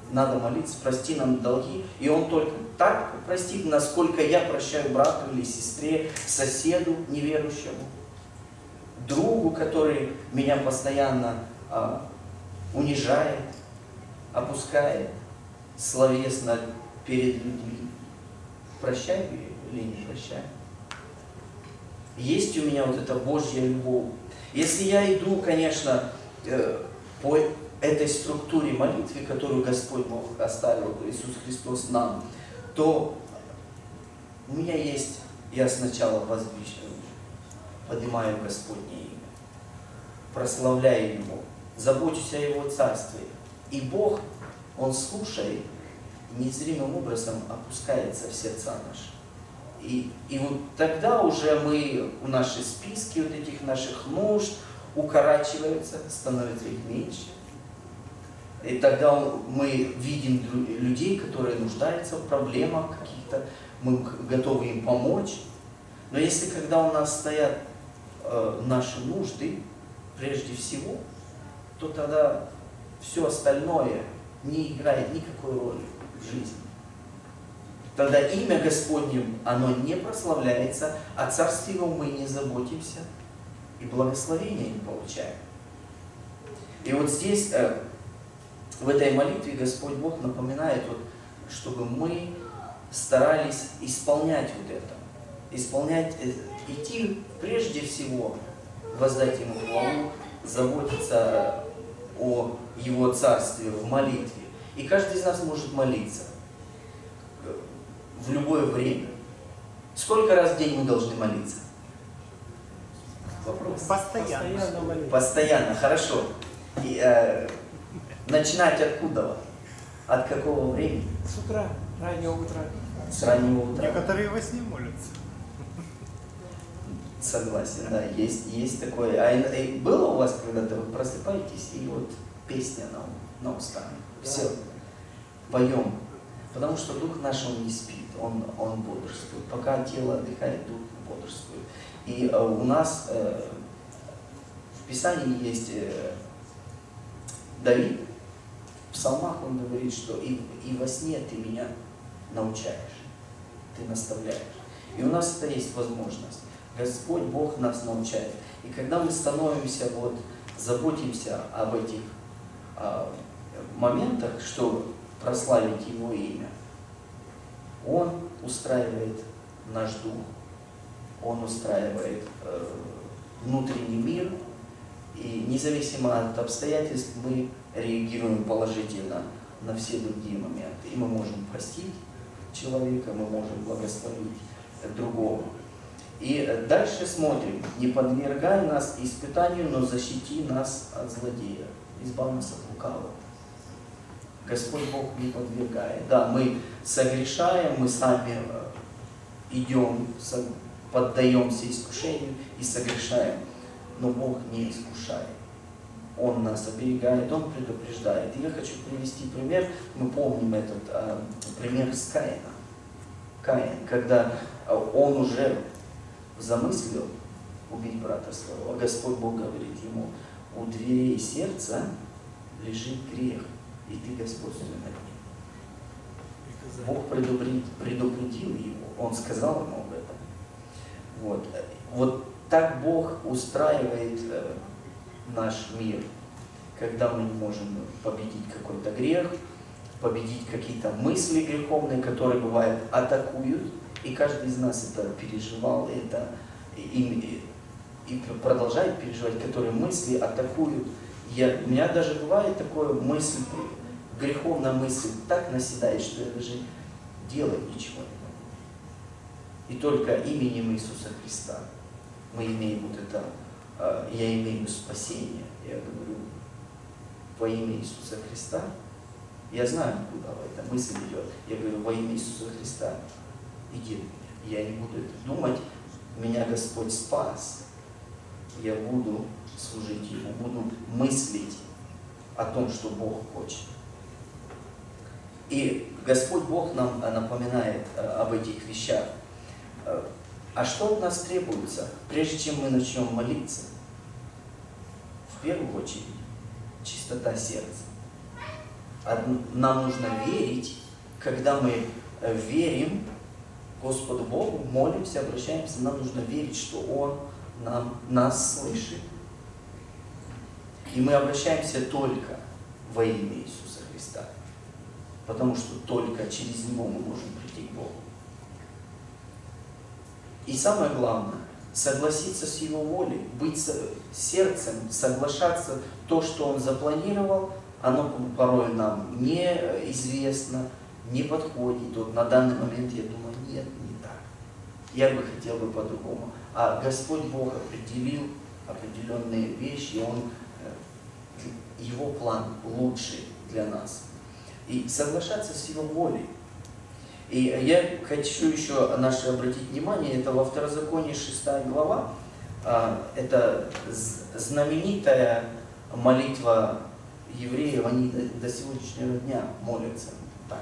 Speaker 5: надо молиться, прости нам долги. И Он только так простит, насколько я прощаю брату или сестре, соседу неверующему, другу, который меня постоянно унижает, опускает словесно перед людьми. Прощаю или не прощаю? Есть у меня вот эта Божья любовь. Если я иду, конечно, по этой структуре молитвы, которую Господь Бог оставил, Иисус Христос нам, то у меня есть, я сначала поднимаю Господне имя, прославляю Его, забочусь о Его Царстве. И Бог, Он слушает, незримым образом опускается в сердца наши. И вот тогда уже наши списки вот этих наших нужд укорачиваются, становится их меньше. И тогда мы видим людей, которые нуждаются в проблемах каких-то, мы готовы им помочь. Но если когда у нас стоят наши нужды, прежде всего, то тогда все остальное не играет никакой роли в жизни. Тогда имя Господне, оно не прославляется, о Царстве Его мы не заботимся, и благословения не получаем. И вот здесь, в этой молитве, Господь Бог напоминает, чтобы мы старались исполнять вот это. Исполнять, идти прежде всего, воздать Ему хвалу, заботиться о Его Царстве в молитве. И каждый из нас может молиться в любое время. Сколько раз в день мы должны молиться? Вопрос.
Speaker 4: Постоянно.
Speaker 5: Постоянно, хорошо. И, начинать откуда? От какого времени?
Speaker 4: С утра, раннего утра.
Speaker 5: С раннего утра.
Speaker 4: Некоторые во сне молятся.
Speaker 5: Согласен, да, есть такое. А было у вас когда-то, вы просыпаетесь, и вот песня на устах. Все, поем. Потому что дух наш, он не спит, он бодрствует. Пока тело отдыхает, дух бодрствует. И у нас в Писании есть Давид, в псалмах он говорит, что и во сне ты меня научаешь, ты наставляешь. И у нас это есть возможность. Господь Бог нас научает. И когда мы становимся, заботимся об этих моментах, что прославить Его имя, Он устраивает наш дух, Он устраивает внутренний мир, и независимо от обстоятельств мы реагируем положительно на все другие моменты. И мы можем простить человека, мы можем благословить другого. И дальше смотрим: не подвергай нас испытанию, но защити нас от злодея, избавь нас от лукавого. Господь Бог не подвергает. Да, мы согрешаем, мы сами идем, поддаемся искушению и согрешаем, но Бог не искушает. Он нас оберегает, Он предупреждает. И я хочу привести пример. Мы помним этот пример с Каином. Каин, когда он уже замыслил убить брата своего, а Господь Бог говорит ему: у дверей сердца лежит грех, и ты господствуй над ним. Бог предупредил его, Он сказал ему об этом. Вот так Бог устраивает наш мир, когда мы не можем победить какой-то грех, победить какие-то мысли греховные, которые, бывают, атакуют. И каждый из нас это переживал, и продолжает переживать, которые мысли атакуют. У меня даже бывает такое мысль, греховная мысль так наседает, что я даже делать ничего не могу. И только именем Иисуса Христа мы имеем вот это, я имею спасение. Я говорю, во имя Иисуса Христа, я знаю, куда эта мысль идет. Я говорю, во имя Иисуса Христа, иди от меня. Я не буду это думать, меня Господь спас. Я буду служить Ему, буду мыслить о том, что Бог хочет. И Господь Бог нам напоминает об этих вещах. А что от нас требуется, прежде чем мы начнем молиться? В первую очередь, чистота сердца. Нам нужно верить, когда мы верим Господу Богу, молимся, обращаемся, нам нужно верить, что Он нас слышит. И мы обращаемся только во имя Иисуса Христа, потому что только через Него мы можем прийти к Богу. И самое главное, согласиться с Его волей, быть сердцем, соглашаться, то, что Он запланировал, оно порой нам неизвестно, не подходит. Вот на данный момент я думаю, нет, не так. Я бы хотел бы по-другому. А Господь Бог определил определенные вещи, и Его план лучший для нас. И соглашаться с Его волей. И я хочу еще обратить внимание, это во Второзаконии 6 глава, это знаменитая молитва евреев, они до сегодняшнего дня молятся так.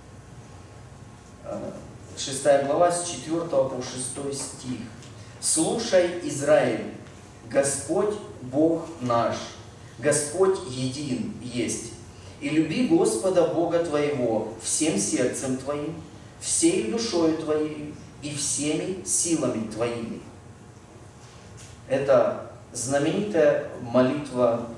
Speaker 5: 6 глава с 4 по 6 стих. «Слушай, Израиль, Господь Бог наш, Господь един есть, и люби Господа Бога твоего всем сердцем твоим, всей душою твоей и всеми силами твоими». Это знаменитая молитва.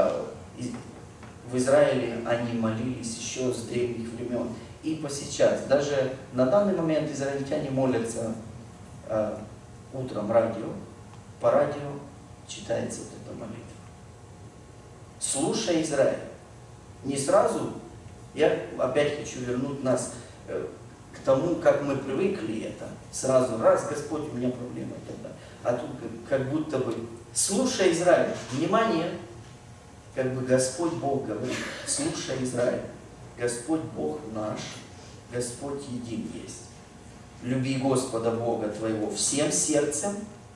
Speaker 5: В Израиле они молились еще с древних времен. И по сейчас. Даже на данный момент израильтяне молятся утром по радио читается вот эта молитва. «Слушай, Израиль». Не сразу, я опять хочу вернуть нас к тому, как мы привыкли это. Сразу, раз, Господь, у меня проблема, тогда. А тут как будто бы, слушай, Израиль, внимание, как бы Господь Бог говорит, слушай, Израиль, Господь Бог наш, Господь един есть. Люби Господа Бога твоего всем сердцем,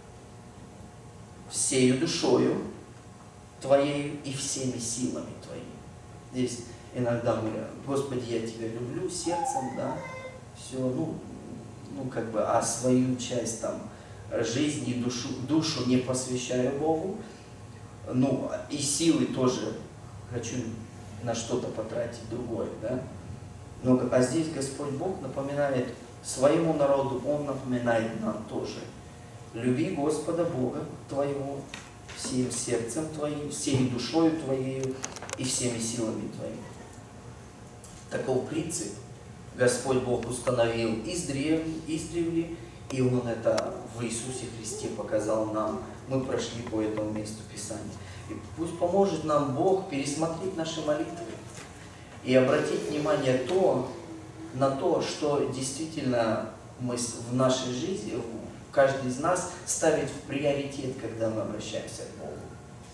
Speaker 5: всею душою твоей и всеми силами твоими. Здесь иногда мы, Господи, я Тебя люблю сердцем, да, все, как бы, а свою часть там жизни, душу не посвящаю Богу, и силы тоже хочу на что-то потратить другое, да. А здесь Господь Бог напоминает своему народу, Он напоминает нам тоже. Люби Господа Бога твоего всем сердцем твоим, всей душою твоей и всеми силами твоими. Такой принцип Господь Бог установил издревле, и Он это в Иисусе Христе показал нам. Мы прошли по этому месту Писания. И пусть поможет нам Бог пересмотреть наши молитвы и обратить внимание на то, что действительно мы в нашей жизни, каждый из нас ставит в приоритет, когда мы обращаемся к Богу.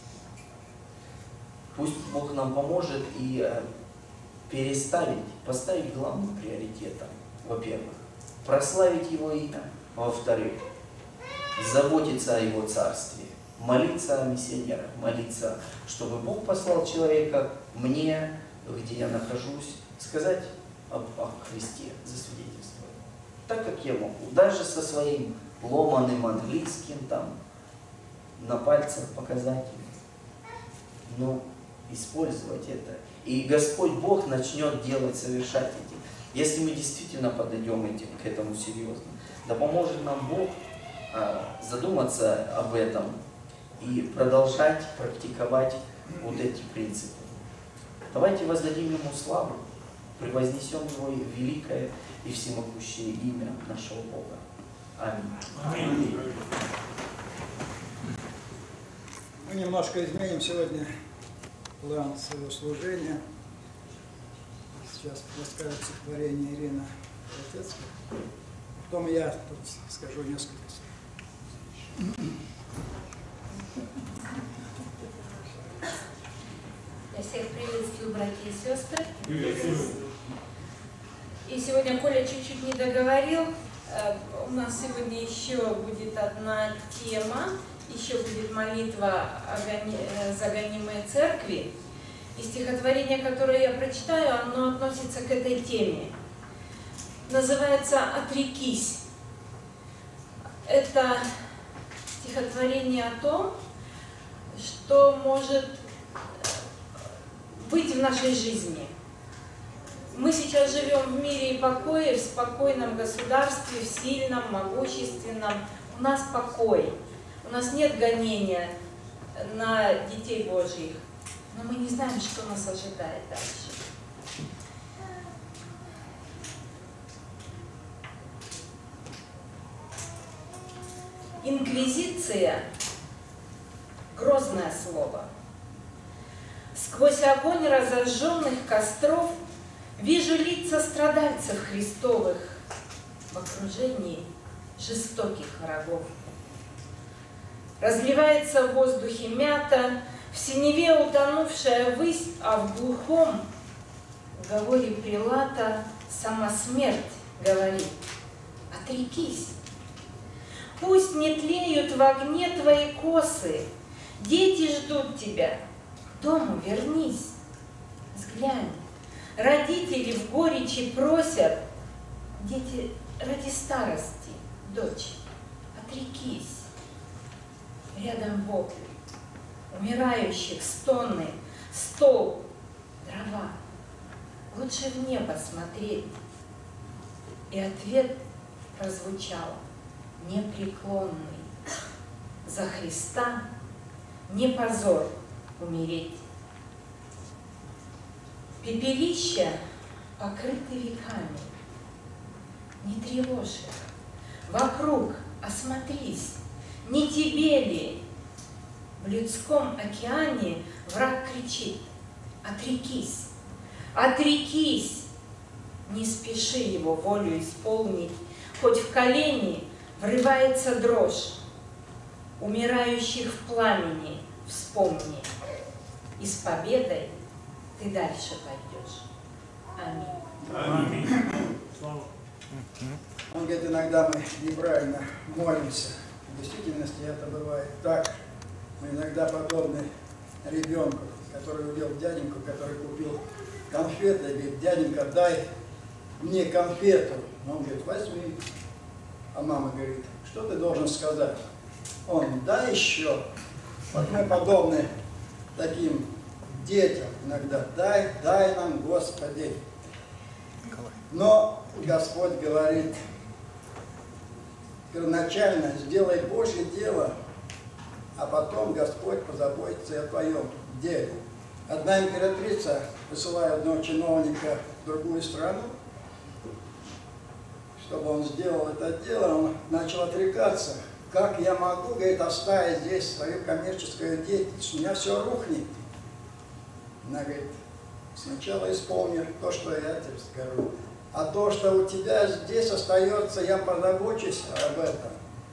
Speaker 5: Пусть Бог нам поможет и поставить главным приоритетом, во-первых, прославить Его имя, во-вторых, заботиться о Его Царстве, молиться о миссионерах, молиться, чтобы Бог послал человека мне, где я нахожусь, сказать о Христе, засвидетельствовать. Так, как я могу, даже со своим ломаным английским, там, на пальцах показать им, использовать это. И Господь Бог начнет совершать этим. Если мы действительно подойдем к этому серьезно, да поможет нам Бог задуматься об этом и продолжать практиковать вот эти принципы. Давайте воздадим Ему славу, превознесем Его великое и всемогущее имя нашего Бога. Аминь.
Speaker 2: Аминь. Мы немножко изменим сегодня план своего служения. Сейчас расскажет стихотворение Ирина Протецкая. Потом я тут скажу несколько слов.
Speaker 8: Я всех приветствую, братья и сестры. И сегодня Коля чуть-чуть не договорил. У нас сегодня еще будет одна тема. Еще будет молитва за гонимые церкви. И стихотворение, которое я прочитаю, оно относится к этой теме. Называется «Отрекись». Это стихотворение о том, что может быть в нашей жизни. Мы сейчас живем в мире и покое, в спокойном государстве, в сильном, могущественном. У нас покой. У нас нет гонения на детей Божьих. Но мы не знаем, что нас ожидает дальше. Инквизиция – грозное слово. Сквозь огонь разожженных костров вижу лица страдальцев Христовых в окружении жестоких врагов. Разливается в воздухе мята, в синеве утонувшая высь, а в глухом говоре Пилата сама смерть говорит: отрекись. Пусть не тлеют в огне твои косы, дети ждут тебя, к дому вернись. Взглянь, родители в горечи просят, дети ради старости, дочь, отрекись. Рядом вопли, умирающих стоны, стол, дрова. Лучше в небо смотреть. И ответ прозвучал непреклонный: за Христа не позор умереть. Пепелища покрыты веками, не тревожь их, вокруг осмотрись, не тебе ли? В людском океане враг кричит: отрекись, отрекись. Не спеши его волю исполнить, хоть в колени врывается дрожь. Умирающих в пламени вспомни, и с победой ты дальше пойдешь. Аминь.
Speaker 3: Аминь.
Speaker 2: Он говорит, иногда мы неправильно молимся. В действительности это бывает так. Мы иногда подобны ребенку, который увидел дяденьку, который купил конфеты, и говорит: дяденька, дай мне конфету. Он говорит: возьми. А мама говорит: что ты должен сказать? Он: дай еще. Вот мы подобны таким детям иногда: дай нам, Господи. Но Господь говорит: первоначально сделай Божье дело, а потом Господь позаботится и о твоем деле. Одна императрица, посылая одного чиновника в другую страну, чтобы он сделал это дело, он начал отрекаться. Как я могу, говорит, оставить здесь свою коммерческую деятельность? У меня все рухнет. Она говорит: сначала исполни то, что я тебе скажу. А то, что у тебя здесь остается, я позабочусь об этом.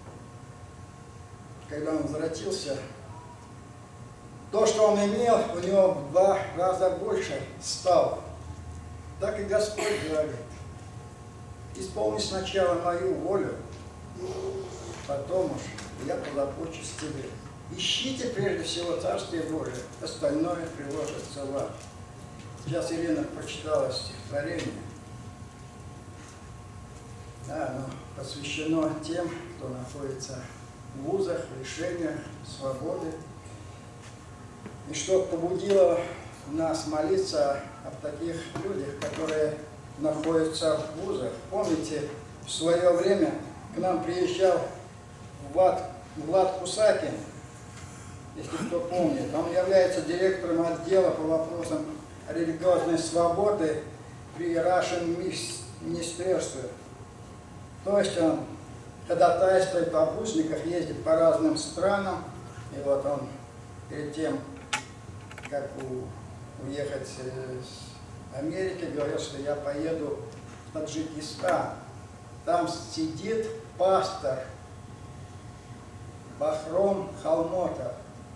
Speaker 2: Когда он возвратился, то, что он имел, у него в 2 раза больше стало. Так и Господь говорит: исполни сначала мою волю, потом уж я позабочусь тебе. Ищите прежде всего Царствие Божие, остальное приложится вам. Сейчас Ирина прочитала стихотворение. Да, оно посвящено тем, кто находится в вузах, лишениях свободы. И что побудило нас молиться об таких людях, которые находятся в вузах. Помните, в свое время к нам приезжал Влад Кусакин, если кто помнит. Он является директором отдела по вопросам религиозной свободы при Russian Ministry. То есть он ходатайствует об узниках, ездит по разным странам. И вот он перед тем, как уехать с Америки, говорил, что я поеду в Таджикистан. Там сидит пастор Бахром Халмотов.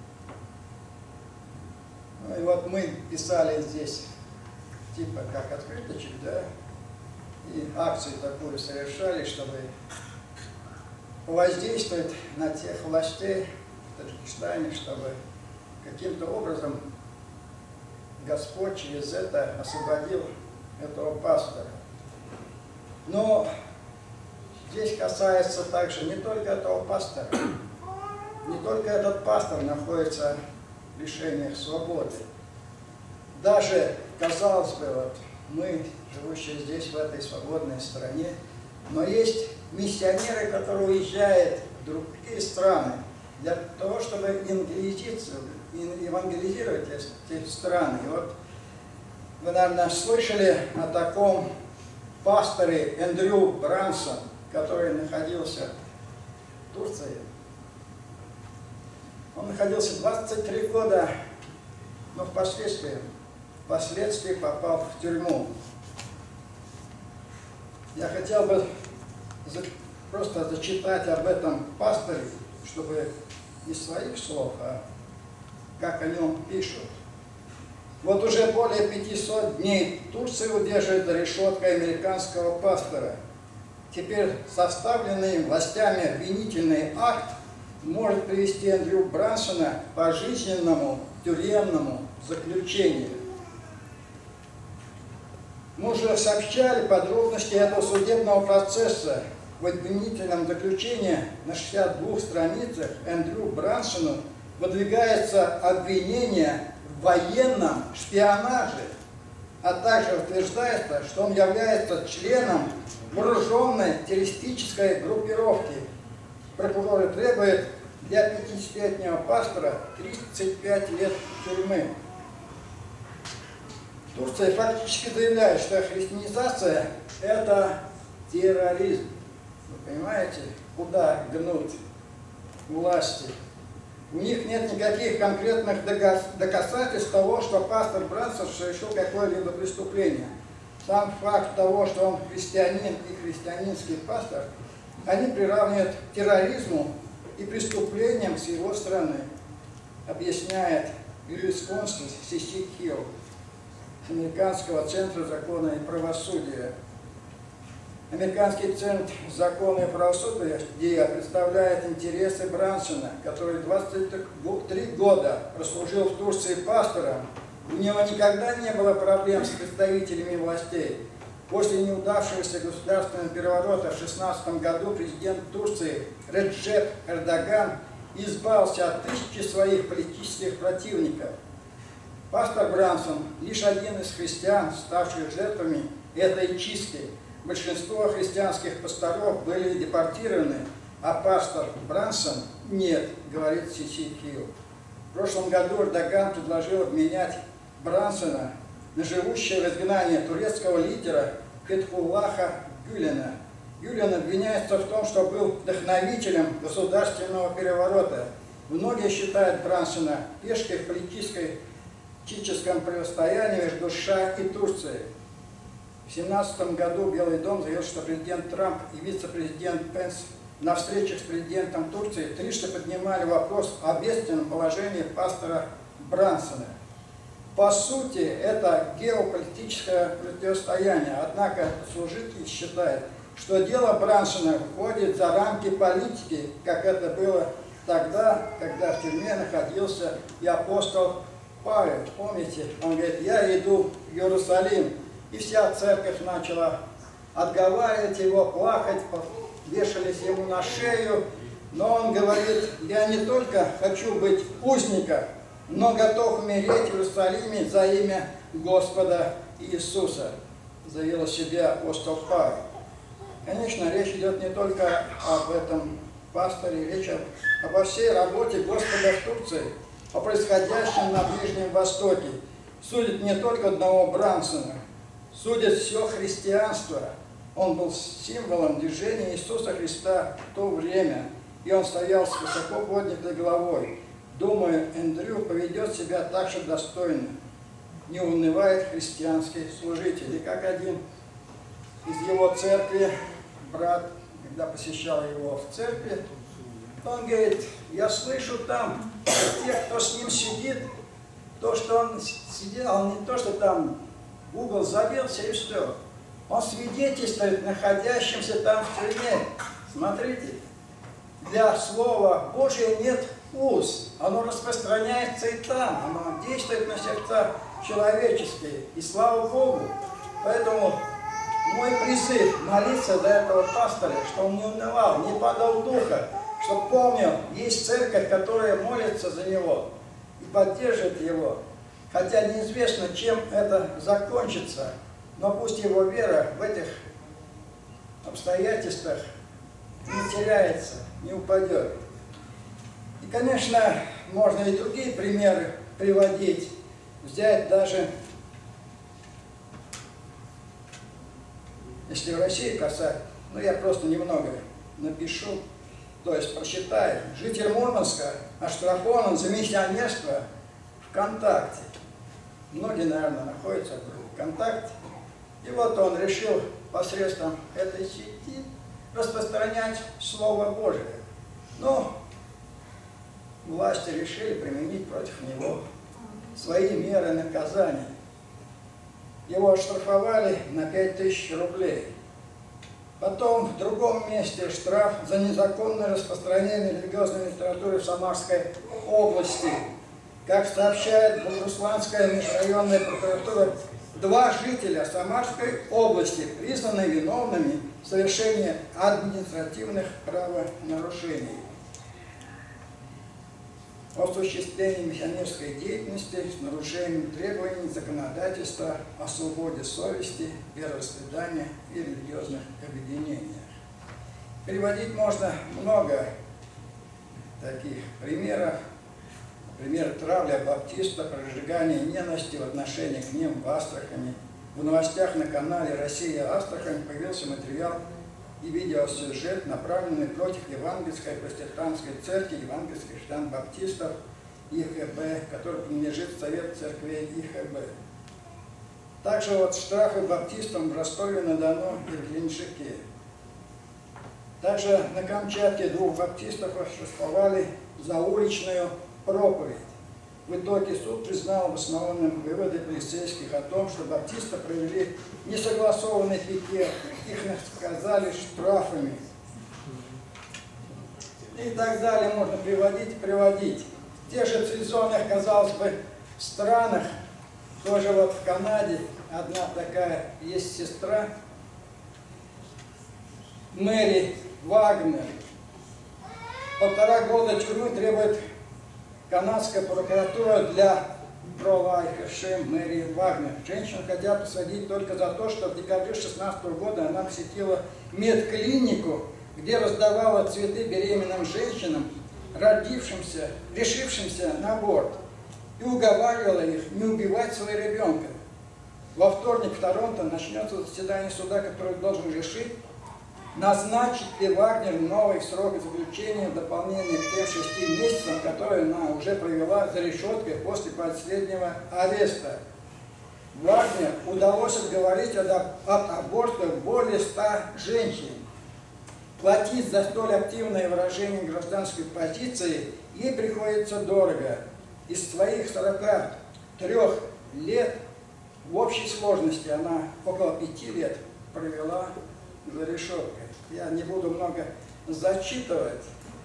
Speaker 2: Ну и вот мы писали здесь типа как открыточек, да, и акцию такую совершали, чтобы воздействовать на тех властей в Таджикистане, чтобы каким-то образом Господь через это освободил этого пастора. Но здесь касается также не только этого пастора, не только этот пастор находится в лишениях свободы. Даже, казалось бы, вот, мы, живущие здесь, в этой свободной стране, но есть миссионеры, которые уезжают в другие страны для того, чтобы евангелизировать эти страны. И вот вы, наверное, слышали о таком пасторе Эндрю Брансон, который находился в Турции. Он находился 23 года, но впоследствии попал в тюрьму. Я хотел бы просто зачитать об этом пасторе, чтобы не своих слов, а как о нем пишут. Вот уже более 500 дней Турция удерживает за решеткой американского пастора. Теперь составленный властями обвинительный акт может привести Эндрю Брансона к пожизненному тюремному заключению. Мы уже сообщали подробности этого судебного процесса. В обвинительном заключении на 62 страницах Эндрю Брансону выдвигается обвинение в военном шпионаже, а также утверждается, что он является членом вооруженной террористической группировки. Прокурор требует для 50-летнего пастора 35 лет тюрьмы. Турция фактически заявляет, что христианизация – это терроризм. Вы понимаете, куда гнут власти? У них нет никаких конкретных доказательств того, что пастор Брансон совершил какое-либо преступление. Сам факт того, что он христианин и христианинский пастор, они приравнивают к терроризму и преступлениям с его стороны, объясняет юрисконсульт Сиси Хилл с Американского центра закона и правосудия. Американский центр закона и правосудия представляет интересы Брансона, который 23 года прослужил в Турции пастором. У него никогда не было проблем с представителями властей. После неудавшегося государственного переворота в 2016 году президент Турции Реджеп Эрдоган избавился от тысячи своих политических противников. Пастор Брансон лишь один из христиан, ставших жертвами этой чистки. Большинство христианских пасторов были депортированы, а пастор Брансон нет, говорит Сиси Хилл. В прошлом году Эрдоган предложил обменять Брансона на живущее в изгнании турецкого лидера Фетхуллаха Гюлена. Гюлен обвиняется в том, что был вдохновителем государственного переворота. Многие считают Брансона пешкой в политическом противостоянии между США и Турцией. В 2017 году Белый дом заявил, что президент Трамп и вице-президент Пенс на встречах с президентом Турции трижды поднимали вопрос о бедственном положении пастора Брансона. По сути, это геополитическое противостояние, однако служитель считает, что дело Брансона выходит за рамки политики, как это было тогда, когда в тюрьме находился и апостол Павел. Помните, он говорит: я иду в Иерусалим. И вся церковь начала отговаривать его, плакать, вешались ему на шею. Но он говорит: я не только хочу быть узником, но готов умереть в Иерусалиме за имя Господа Иисуса, заявил о себе апостол Павел. Конечно, речь идет не только об этом пасторе, речь обо всей работе Господа в Турции, о происходящем на Ближнем Востоке. Судит не только одного Брансона, судит все христианство. Он был символом движения Иисуса Христа в то время, и он стоял с высоко поднятой головой. Думаю, Эндрю поведет себя так же достойно, не унывает христианский служитель. И как один из его церкви, брат, когда посещал его в церкви, он говорит: я слышу там тех, кто с ним сидит, то, что он сидел, не то, что там в угол забился и все. Он свидетельствует находящимся там в тюрьме. Смотрите, для Слова Божия нет уз, оно распространяется и там, оно действует на сердца человеческие, и слава Богу. Поэтому мой призыв молиться за этого пастора, что он не унывал, не падал духа, чтобы помнил, есть церковь, которая молится за него и поддерживает его. Хотя неизвестно, чем это закончится. Но пусть его вера в этих обстоятельствах не теряется, не упадет. И, конечно, можно и другие примеры приводить. Взять даже, если в России касается, ну я просто немного напишу, то есть прочитаю. Житель Мурманска оштрафован за миссионерство ВКонтакте. Многие, наверное, находятся в ВКонтакте. И вот он решил посредством этой сети распространять Слово Божие. Но власти решили применить против него свои меры наказания. Его оштрафовали на 5000 рублей. Потом в другом месте штраф за незаконное распространение религиозной литературы в Самарской области. Как сообщает Бугурусланская межрайонная прокуратура, 2 жителя Самарской области признаны виновными в совершении административных правонарушений. Осуществление миссионерской деятельности с нарушением требований законодательства о свободе совести, вероисповедания и религиозных объединениях. Приводить можно много таких примеров. Например, травля баптистов, разжигание ненависти в отношении к ним в Астрахани. В новостях на канале «Россия-Астрахань» появился материал и видеосюжет, направленный против Евангельской протестантской церкви, евангельских христиан-баптистов ИХБ, который принадлежит Совет церквей ИХБ. Также вот штрафы баптистам в Ростове-на-Дону и в Геленджике. Также на Камчатке 2 баптистов оштрафовали за уличную проповедь. В итоге суд признал обоснованным выводы полицейских о том, что баптисты провели несогласованный пикет, их наказали штрафами. И так далее можно приводить. В тех же цивилизованных, казалось бы, странах, тоже вот в Канаде, одна такая есть сестра, Мэри Вагнер. 1,5 года тюрьмы требует канадская прокуратура для пролайферши Мэри Вагнер. Женщину хотят посадить только за то, что в декабре 2016 года она посетила медклинику, где раздавала цветы беременным женщинам, решившимся на аборт, и уговаривала их не убивать своего ребенка. Во вторник в Торонто начнется заседание суда, который должен решить, назначит ли Вагнер новый срок заключения в дополнение к тем 6 месяцам, которые она уже провела за решеткой после последнего ареста. Вагнер удалось отговорить от аборта более 100 женщин. Платить за столь активное выражение гражданской позиции ей приходится дорого. Из своих 43 лет в общей сложности она около 5 лет провела за решеткой. Я не буду много зачитывать.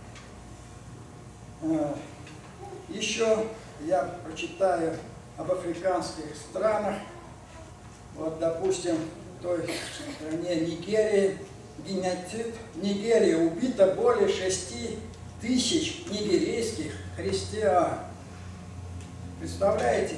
Speaker 2: Еще я прочитаю об африканских странах. Вот, допустим, в той стране Нигерии, геноцид. В Нигерии убито более 6000 нигерийских христиан. Представляете,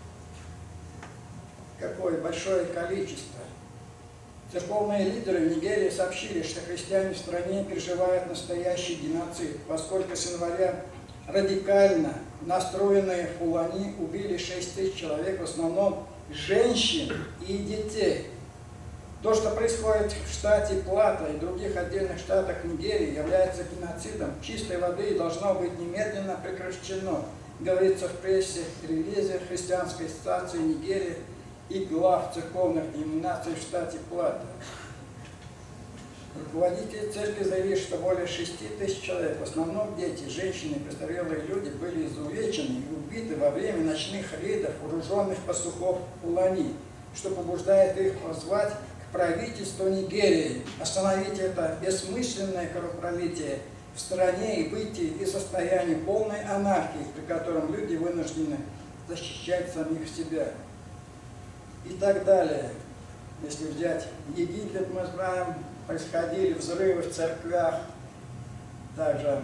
Speaker 2: какое большое количество. Церковные лидеры в Нигерии сообщили, что христиане в стране переживают настоящий геноцид, поскольку с января радикально настроенные фулани убили 6000 человек, в основном женщин и детей. То, что происходит в штате Плата и других отдельных штатах Нигерии, является геноцидом чистой воды и должно быть немедленно прекращено, говорится в прессе, релизе Христианской ассоциации Нигерии и глав церковных деноминаций в штате Плата. Руководители церкви заявили, что более 6000 человек, в основном дети, женщины и престарелые люди, были изувечены и убиты во время ночных рейдов вооруженных пастухов Фулани, что побуждает их позвать к правительству Нигерии остановить это бессмысленное кровопролитие в стране и выйти из состояния полной анархии, при котором люди вынуждены защищать самих себя. И так далее. Если взять Египет, мы знаем, происходили взрывы в церквях, также,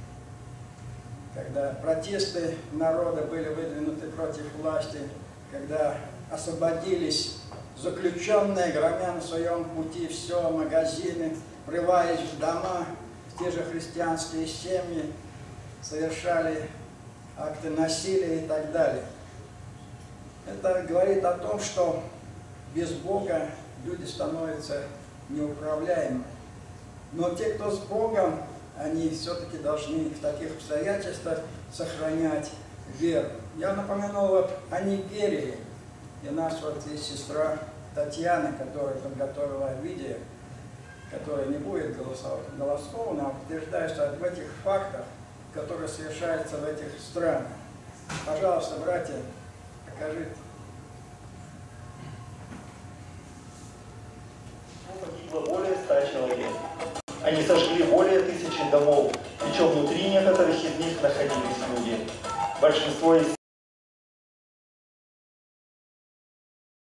Speaker 2: когда протесты народа были выдвинуты против власти, когда освободились заключенные, громя на своем пути все, магазины, врываясь в дома, в те же христианские семьи, совершали акты насилия и так далее. Это говорит о том, что без Бога люди становятся неуправляемыми. Но те, кто с Богом, они все-таки должны в таких обстоятельствах сохранять веру. Я напомянул вот о Нигерии. И у нас вот есть сестра Татьяна, которая подготовила видео, которое не будет голословно, а утверждает, что в этих фактах, которые совершаются в этих странах. Пожалуйста, братья, покажите.
Speaker 9: Погибло более 100 человек. Они сожгли более 1000 домов, причем внутри некоторых из них находились люди. Большинство из